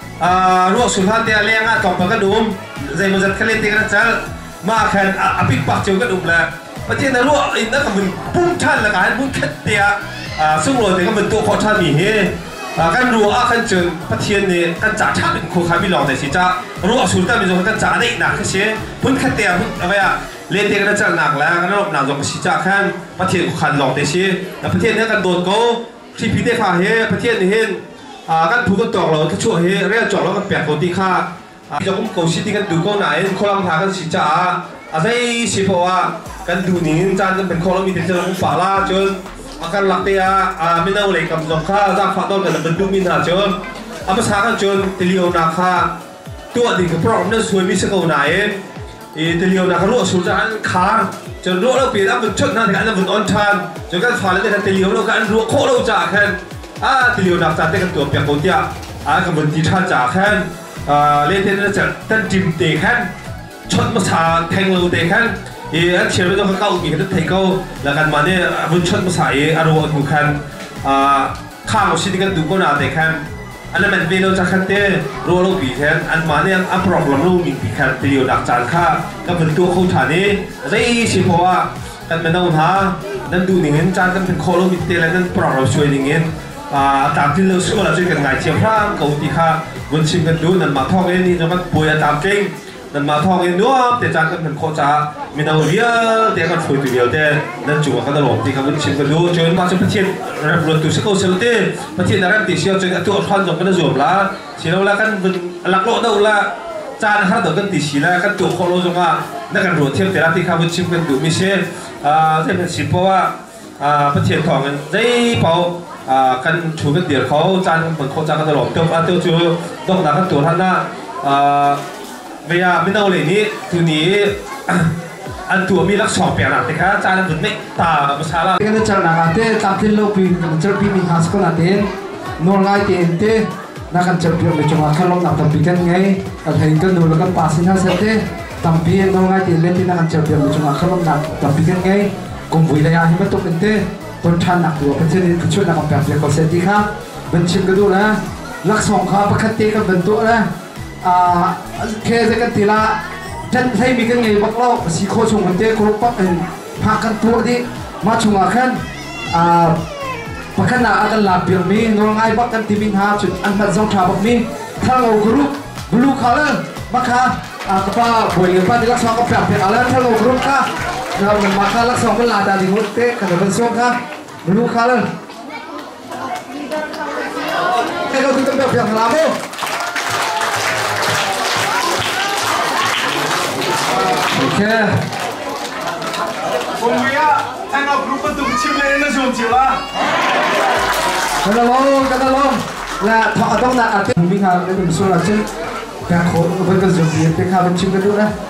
ruộng sủi han tiền leng á tổng bằng căn đùm dây một giật khăn lên tiền căn chả mà khăn áp bạc chiều căn đùm là phần thiên là ruộng in nó còn mình bung chăn là cái bung khét tiền sung rồi thì căn mình tu khó chăn gì hết căn ruộng căn trường phần thiên này căn chả chạm bị khô khai bị lòng này xí cha ruộng sủi ta bị rồi căn chả đấy nặng cái xe bung khét tiền bung vậy à lên tiền căn chả nặng là căn nó nặng rồi xí cha khăn phần thiên khăn lòng này xí là phần thiên này căn đồn cố khi phí để phá hết phần thiên này hết căn phụ căn tọt rồi cái chỗ hết rồi chọn nó căn bẹt cầu tì kha cho cũng cầu xí căn đủ câu này câu làm thà căn xí cha dây xí phô căn đủ nín chan cănเป็นcâu làm mình để cho nó cũng phá la chứ căn lạc tê mình đâu lấy cầm dòng kha ra phá đôi căn mình đủ mình hả chứ mà sáng căn chứ thì liều nào khaตัวดิ่งกับพร้อมนั่นสวยมีสักคนไหนแต่เลี้ยวนะเขาลวกสุดจะอันขาจนลวกแล้วเปลี่ยนอันเป็นชุดนั่นแต่อันนั้นเป็นออนทานจนกันฝ่าแล้วแต่กันแต่เลี้ยวแล้วกันลวกโคเราจ่าแค่แต่เลี้ยวนักจ่าแต่กันตัวเปียกโคตรยากับเป็นที่ท่านจ่าแค่เล่นเต้นจะตั้งจิมเตะแค่ชุดมาชาแทงเราเตะแค่อันเชียร์ไม่ต้องเข้ามีแค่เตะเข้าแล้วกันมาเนี่ยเป็นชุดมาใส่อารมณ์ถูกแค่ข้าวชิ้นกันดูก็น่าเตะแค่อันนั้นเป็นเวลาจากขั้นเตะรู้เราบีแทนอันมาเนี่ยอันปลอกเราลูกมีบีแค่เดียวดักจานข้าก็เป็นตัวเขาฐานนี้ใช่สิเพราะว่ากันเป็นต้องหานั่นดูหนึ่งเห็นจานกันเป็นโคโลมีเตะแล้วนั่นปลอกเราช่วยหนึ่งเห็นตามที่เราสู้เราช่วยกันไงเชียร์พร่างเขาตีข้าวันชิมกันดูนั่นมาท่องเองนี่จะมันป่วยตามเก่งนั่นมาท่องเองด้วยแต่จานกันเป็นโคจ่ามีเราเรียแต่กันช่วยตัวเดียวแต่นั่นจั่วกันตลอดที่เขาวันชิมกันดูจนมาจะเป็นเทียนรับรถตัวสกุลเซลเต้เป็นเทียนอะไรติดเชียวจนตัวพันจบกันจะจบละเชียวละกันเป็นหลักโลดเอาละจานห้าตัวกันติดชีละกันตัวโคโลจงว่านั่นกันรถเทียมแต่ละที่เขาวันชิมกันดูไม่ใช่จะเป็นสิบเพราะว่าเป็นเทียนทองกันได้เปล่ากันชูกันเดียวเขาจานเหมือนเขาจานกันตลอดเติมอันเติมจูต้องหนักกันตัวท่านน่ะเวลาไม่เอาเลยนี้ตัวนี้อันตัวมีลักษณะเปลี่ยนแต่ค่ะจานมันไม่ตาภาษาละ cái chợ nào thế tam thiên lâu pin chợ pin mình has có là thế nô lai tiền thế na kan chợ pin mình chọn khăn lông nạp tam pin cái ngay thấy cái nô là cái pasin has thế tam pin nô lai tiền lên thì na kan chợ pin mình chọn khăn lông nạp tam pin cái ngay cùng với lại anh mới tốt lên thếคนท่านหนักตัวเป็นเช่นนี้ช่วยนักแบบเรียกว่าเซติครับเป็นชิมกันดูนะลักษณะครับปกติกันเป็นตัวนะเคสกันทีละท่านให้มีกันไงบักเล่าสีโคชงกันเจ้ครบปั๊บพากันตัวที่มาชงอาคันพักหน้ากันหลับเบี่ยงมีน้องไอ้บักกันที่มินหาจุดอันนั้นจงทำบักมีถ้าเรากรุ๊ปบลูคาร์เลยบักค่ะกับป้าบ่อยกันป้าที่ลักษณะก็แบบอะไรถ้าเรากรุ๊ปค่ะเราเหมือนมาค่ะลักษณะก็ลาดาลิมุตเตะกันเป็นส่วนค่ะบลูคาร์เลยให้เราดูกันแบบลาโบโอเคผมว่าท่านเอากรุ๊ปตุ้งชิมเลยนะชมจิ๋วละกันละลงและต้องนัดอาทิตย์มีงานในเป็นส่วนละเช่นการโค้ดเป็นการจบเรียนเป็นข่าวเป็นชิมกันด้วยนะ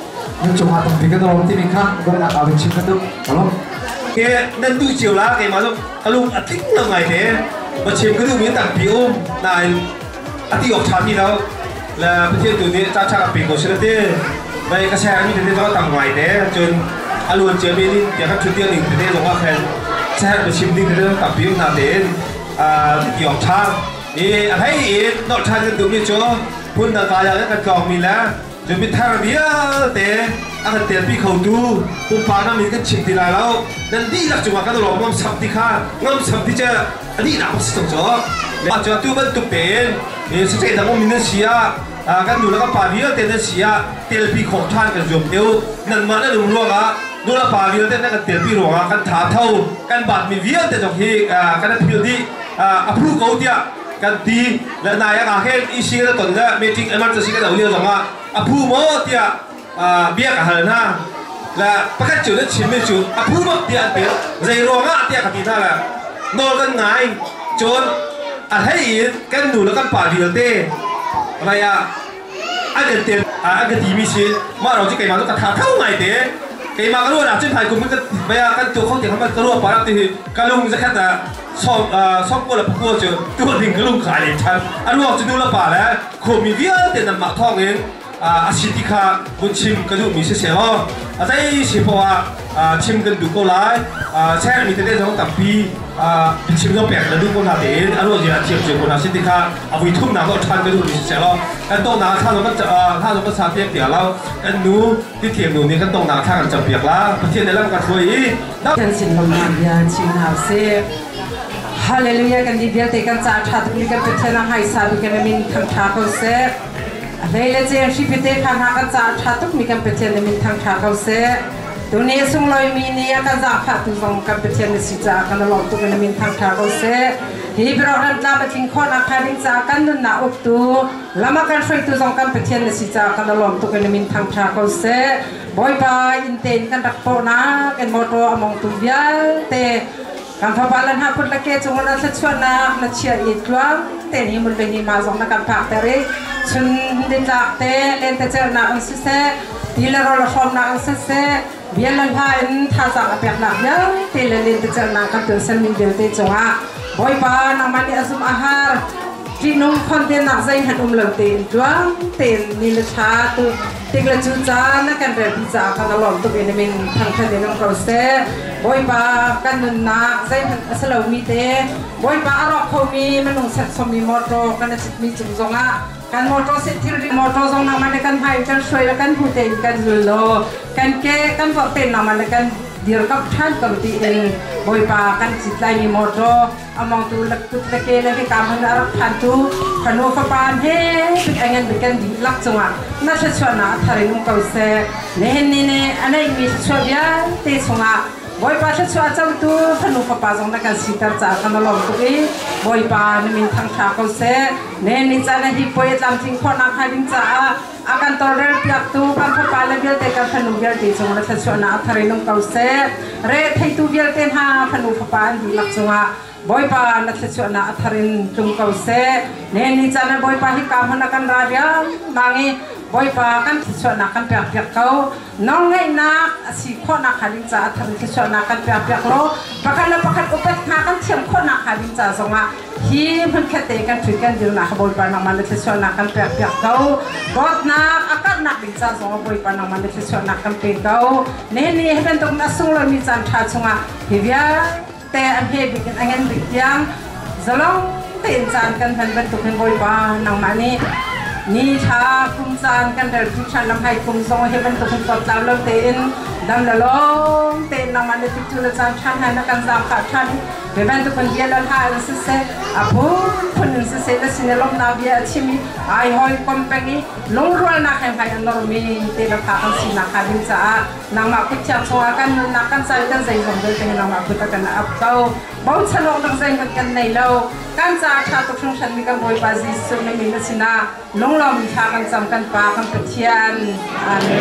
nhưng chúng ta tổng thì cái đó thì mình khác gọi là bảo vệ chính cái đó đúng không cái nên tu chiều lá cái mà lúc lúc thích là ngày thế mà chiếm cái thứ miếng tảng biểu nàyที่ออกชาที่เราแล้วประเทศตัวนี้จ้าชากับปีกของเชลเต้ไปกระแสนี่ถึงได้ว่าต่างไหวเนี่ยจนอารมณ์เจมินินอย่างกับชุดเดียวหนึ่งถึงได้ลงว่าแค่แช่ไปชิมดิ้งถึงได้กับปีกนาเด่นที่ออกชานี่ให้นอกชากันตัวนี้จ้าพุ่นตากายแล้วกันกองมีแล้วจนเป็นทางเดียวแต่อาการเตียนพี่เขาดูปุ่มปาน้ำมีกันชิมทีไรแล้วนั่นดีหลักจังหวะกันตลอดงอมสับที่ข้างอมสับที่จะอันนี้หนักสุดจ้าอาจจะตัวมันตัวเป็นสิ่งที่เราไม่ได้เสียกันดูแล้วก็ป่าวิลเต้นเสียเตียนพี่ของท่านกันจมเดียวนั่นมาแล้วรู้ว่าดูแล้วป่าวิลเต้นกันเตียนพี่หลวงกันถาเท่ากันบาดมีวิลเต้นจงที่กันพิวดีอัพรูเขาเดียกันตีและนายอาเห็นอีสิ่งที่ตอนนี้มีจริงมันจะสิ่งที่เราเรียกว่าอัพรูโมเดียเบี้ยกันนะและประกันจุดนั้นชิมไม่จุดอัพรูโมเดียเดียใจร้องอ่ะเดียกันที่นั่นแหละนอนกันไงจนให้กันดูแล้วกันป่าวิลเต้อะไรอันเดียอันดีมีสิ่งมาเราจะเกี่ยมาต้องกระทำเท่าไงเต้เกี่ยมาก็รู้นะเช่นไทยกูมันก็ไปกันตัวเขาเกี่ยเขาก็รู้ป่าแล้วที่กันลุงจะแค่แต่ซ่อมกูแล้วพวกเจอตัวหนึ่งก็ลุงขายเลยฉันอันรู้จะดูแล้วป่าแล้วคนมีวิลเต้นนำมาท่องเองอาชีพข้าบุญชิมก็ดูมีเสียงอาศัยสิเพราะว่าชิมกันดูก็ไล่แช่มีแต่เรื่องต่างปีชิมก็แปลกแล้วดูก็น่าเด่นอันรู้จะเทียบเทียบคนอาชีพข้าเอาไปทุ่มน้ำก็ทันก็ดูมีเสียงกันตรงน้ำถ้าเราก็สาเปียกเดี๋ยวเรากันนู้ที่เทียบนู้นี่กันตรงน้ำถ้ากันจะเปียกละประเทศในร่างกายช่วยกันสินลมยาชิมหาวเซฮาเลลูยากันดีเดียเตกันจ่าชัดมีกันเป็นเทน่าไฮซาบิกันมินทางทาเขาเซเวลาเจียงชีพิเตขันหากันจ่าชัดทุกมีกันเป็นเทนมินทางทาเขาเซตัวนี้ส่งลอยมีนี่กันจ่าขัดตุงกันเป็นเทนสิจ่ากันหลอกตุกันมินทางทาเขาเซฮีบรอรันลาเป็นทิ้งคนอาคาริจ่ากันนุ่นนาอุกตูลามากันไฟตุงกันเป็นเทนสิจ่ากันหลอกตุกันมินทางทาเขาเซบอยบายอินเทนกันรักโปนากันมอโตอมองตุเบียเตการทบาลันหาคนละเกจงนั้นชวนนักเชียร์อีกครั้งแต่นี่มันเป็นมาสองนักการพักแต่เรื่องฉันดินจากเตเล่นแต่เจอหน้าอันสุดเสดีละเราชมหน้าอันสุดเสเบียร์ลันพายท่าจากอภิญญาเยอะเตเล่นแต่เจอหน้ากันตัวเส้นมีเดียวเตจงอ่ะบอยปานักมันนี่อสุมอาหารที่นุ่งคอนเทนต์นักใจหันเหลืองเต็มดวงเต็มนิลชาตุติกละจุจ้านักการเรียนพิจารณาตลอดตัวเป็นมินทางทะเลน้องเขาเสบอยปากันนุนนักใจหันสลามีเตบอยปาอารมณ์เขามีมันนุ่งเซ็ตสมีมอโตกันจิตมีจุงจงอ่ะกันมอโตเซ็ตที่มอโตจงนักมันกันให้กันช่วยแล้วกันพูดเองกันจุลโลกันเกกันบอกเต็มนักมันกันเดี๋ยวกับท่านกับตีเองบอยปากันจิตใจมีมอโตอมองตูลักตุตะเกเลยที่การพันรักพันตูพันโอฟปานเฮ้เป็นเงินเป็นกันดีลักจังหวะน่าจะชวนนะทารินุเขาเสเนนนี่อันนี้มีชวนยาเตสงะบอยปาจะชวนจังตูพันโอฟปาจงนักการสิตาจากกันลองตัวเองบอยปานี่มีทางชาเขาเสเนนี่จะเนี่ยที่ป่วยจำทิ้งคนนักให้ดิ้งจ้าอาการตัวเรื่องอยากตูพันโอฟปาเลยเบียร์เตกันพันโอเบียร์เตจงน่าจะชวนนะทารินุเขาเสเร่ให้ตูเบียร์เตนหาพันโอฟปาดีลักจังหวะบอยปานักเสียนะอัธรินจุงเขาเสเนนี่จันบอยปาฮิกามันกันราเดียมังบอยปากันเสียนะกันเปียกเปียกเขาน้องไงนักสิคนนักขัดินจ่าอัธรินเสียนะกันเปียกเปียกโลประกันละประกันอุปถัมภ์กันเทียมคนนักขัดินจ่าสงะฮีมันแค่เตะกันถือกันเดียวนะบอยปานักมันเสียนะกันเปียกเปียกเขากอดนักอาการนักดินจ่าสงะบอยปานักมันเสียนะกันเปียกเขาเนนี่เห็นตรงนั้นส่งเลยมีจันทร์สงะฮิวิอาแต่อันเฮบิกันอันนั้นบิดยังจะลองเต้นจานกันทันเป็นตุกเห็นบ่อยบ้างนังมานี่ชาคุ้มจานกันแต่ทุกชั้นลำไส้คุ้มทรงเห็นเป็นตุกเห็นกอดตามเราเต้นดำละลงเต้นนังมาในติดจุลจานชั้นให้นักการสามขาดชั้นเป็นตุกคนเดียวละท่าอันสุดเสอ่ะคนนึงสุดเสแล้วสิ่งนี้ลมนาเบียชิมิไอหอยคอมเปงีลงรัวนักแข่งขันนอร์มีเต้นท่ากันสินักขัดินจ้านังมาคุยจับสวากันนักกันใส่กันใส่สมบูรณ์เป็นนังมาคุยกันอับเขาบ่าวฉลองตั้งใจกันในเราการจ่าชาตุกชงชันมีกันบ่อยบาซิสุนัยมีนสินะลงลมทากันจำกันปากันเปียนอาเม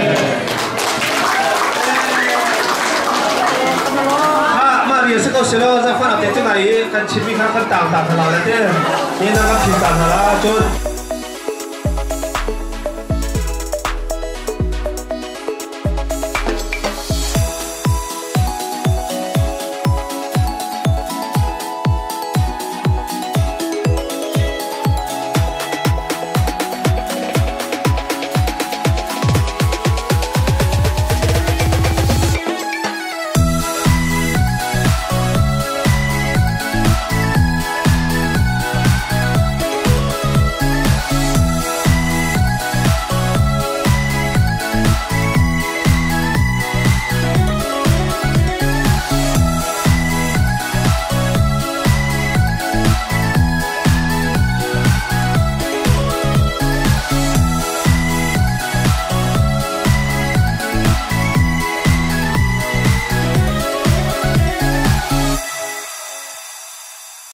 นมาเรียนสักเอาเสร็จแล้วจะฟังอะไรที่ไหนกันชิมมีข้าวกันต่างๆทะเลาะแล้วเนี่ยนี่นะครับชิมต่างๆทะเลาะจน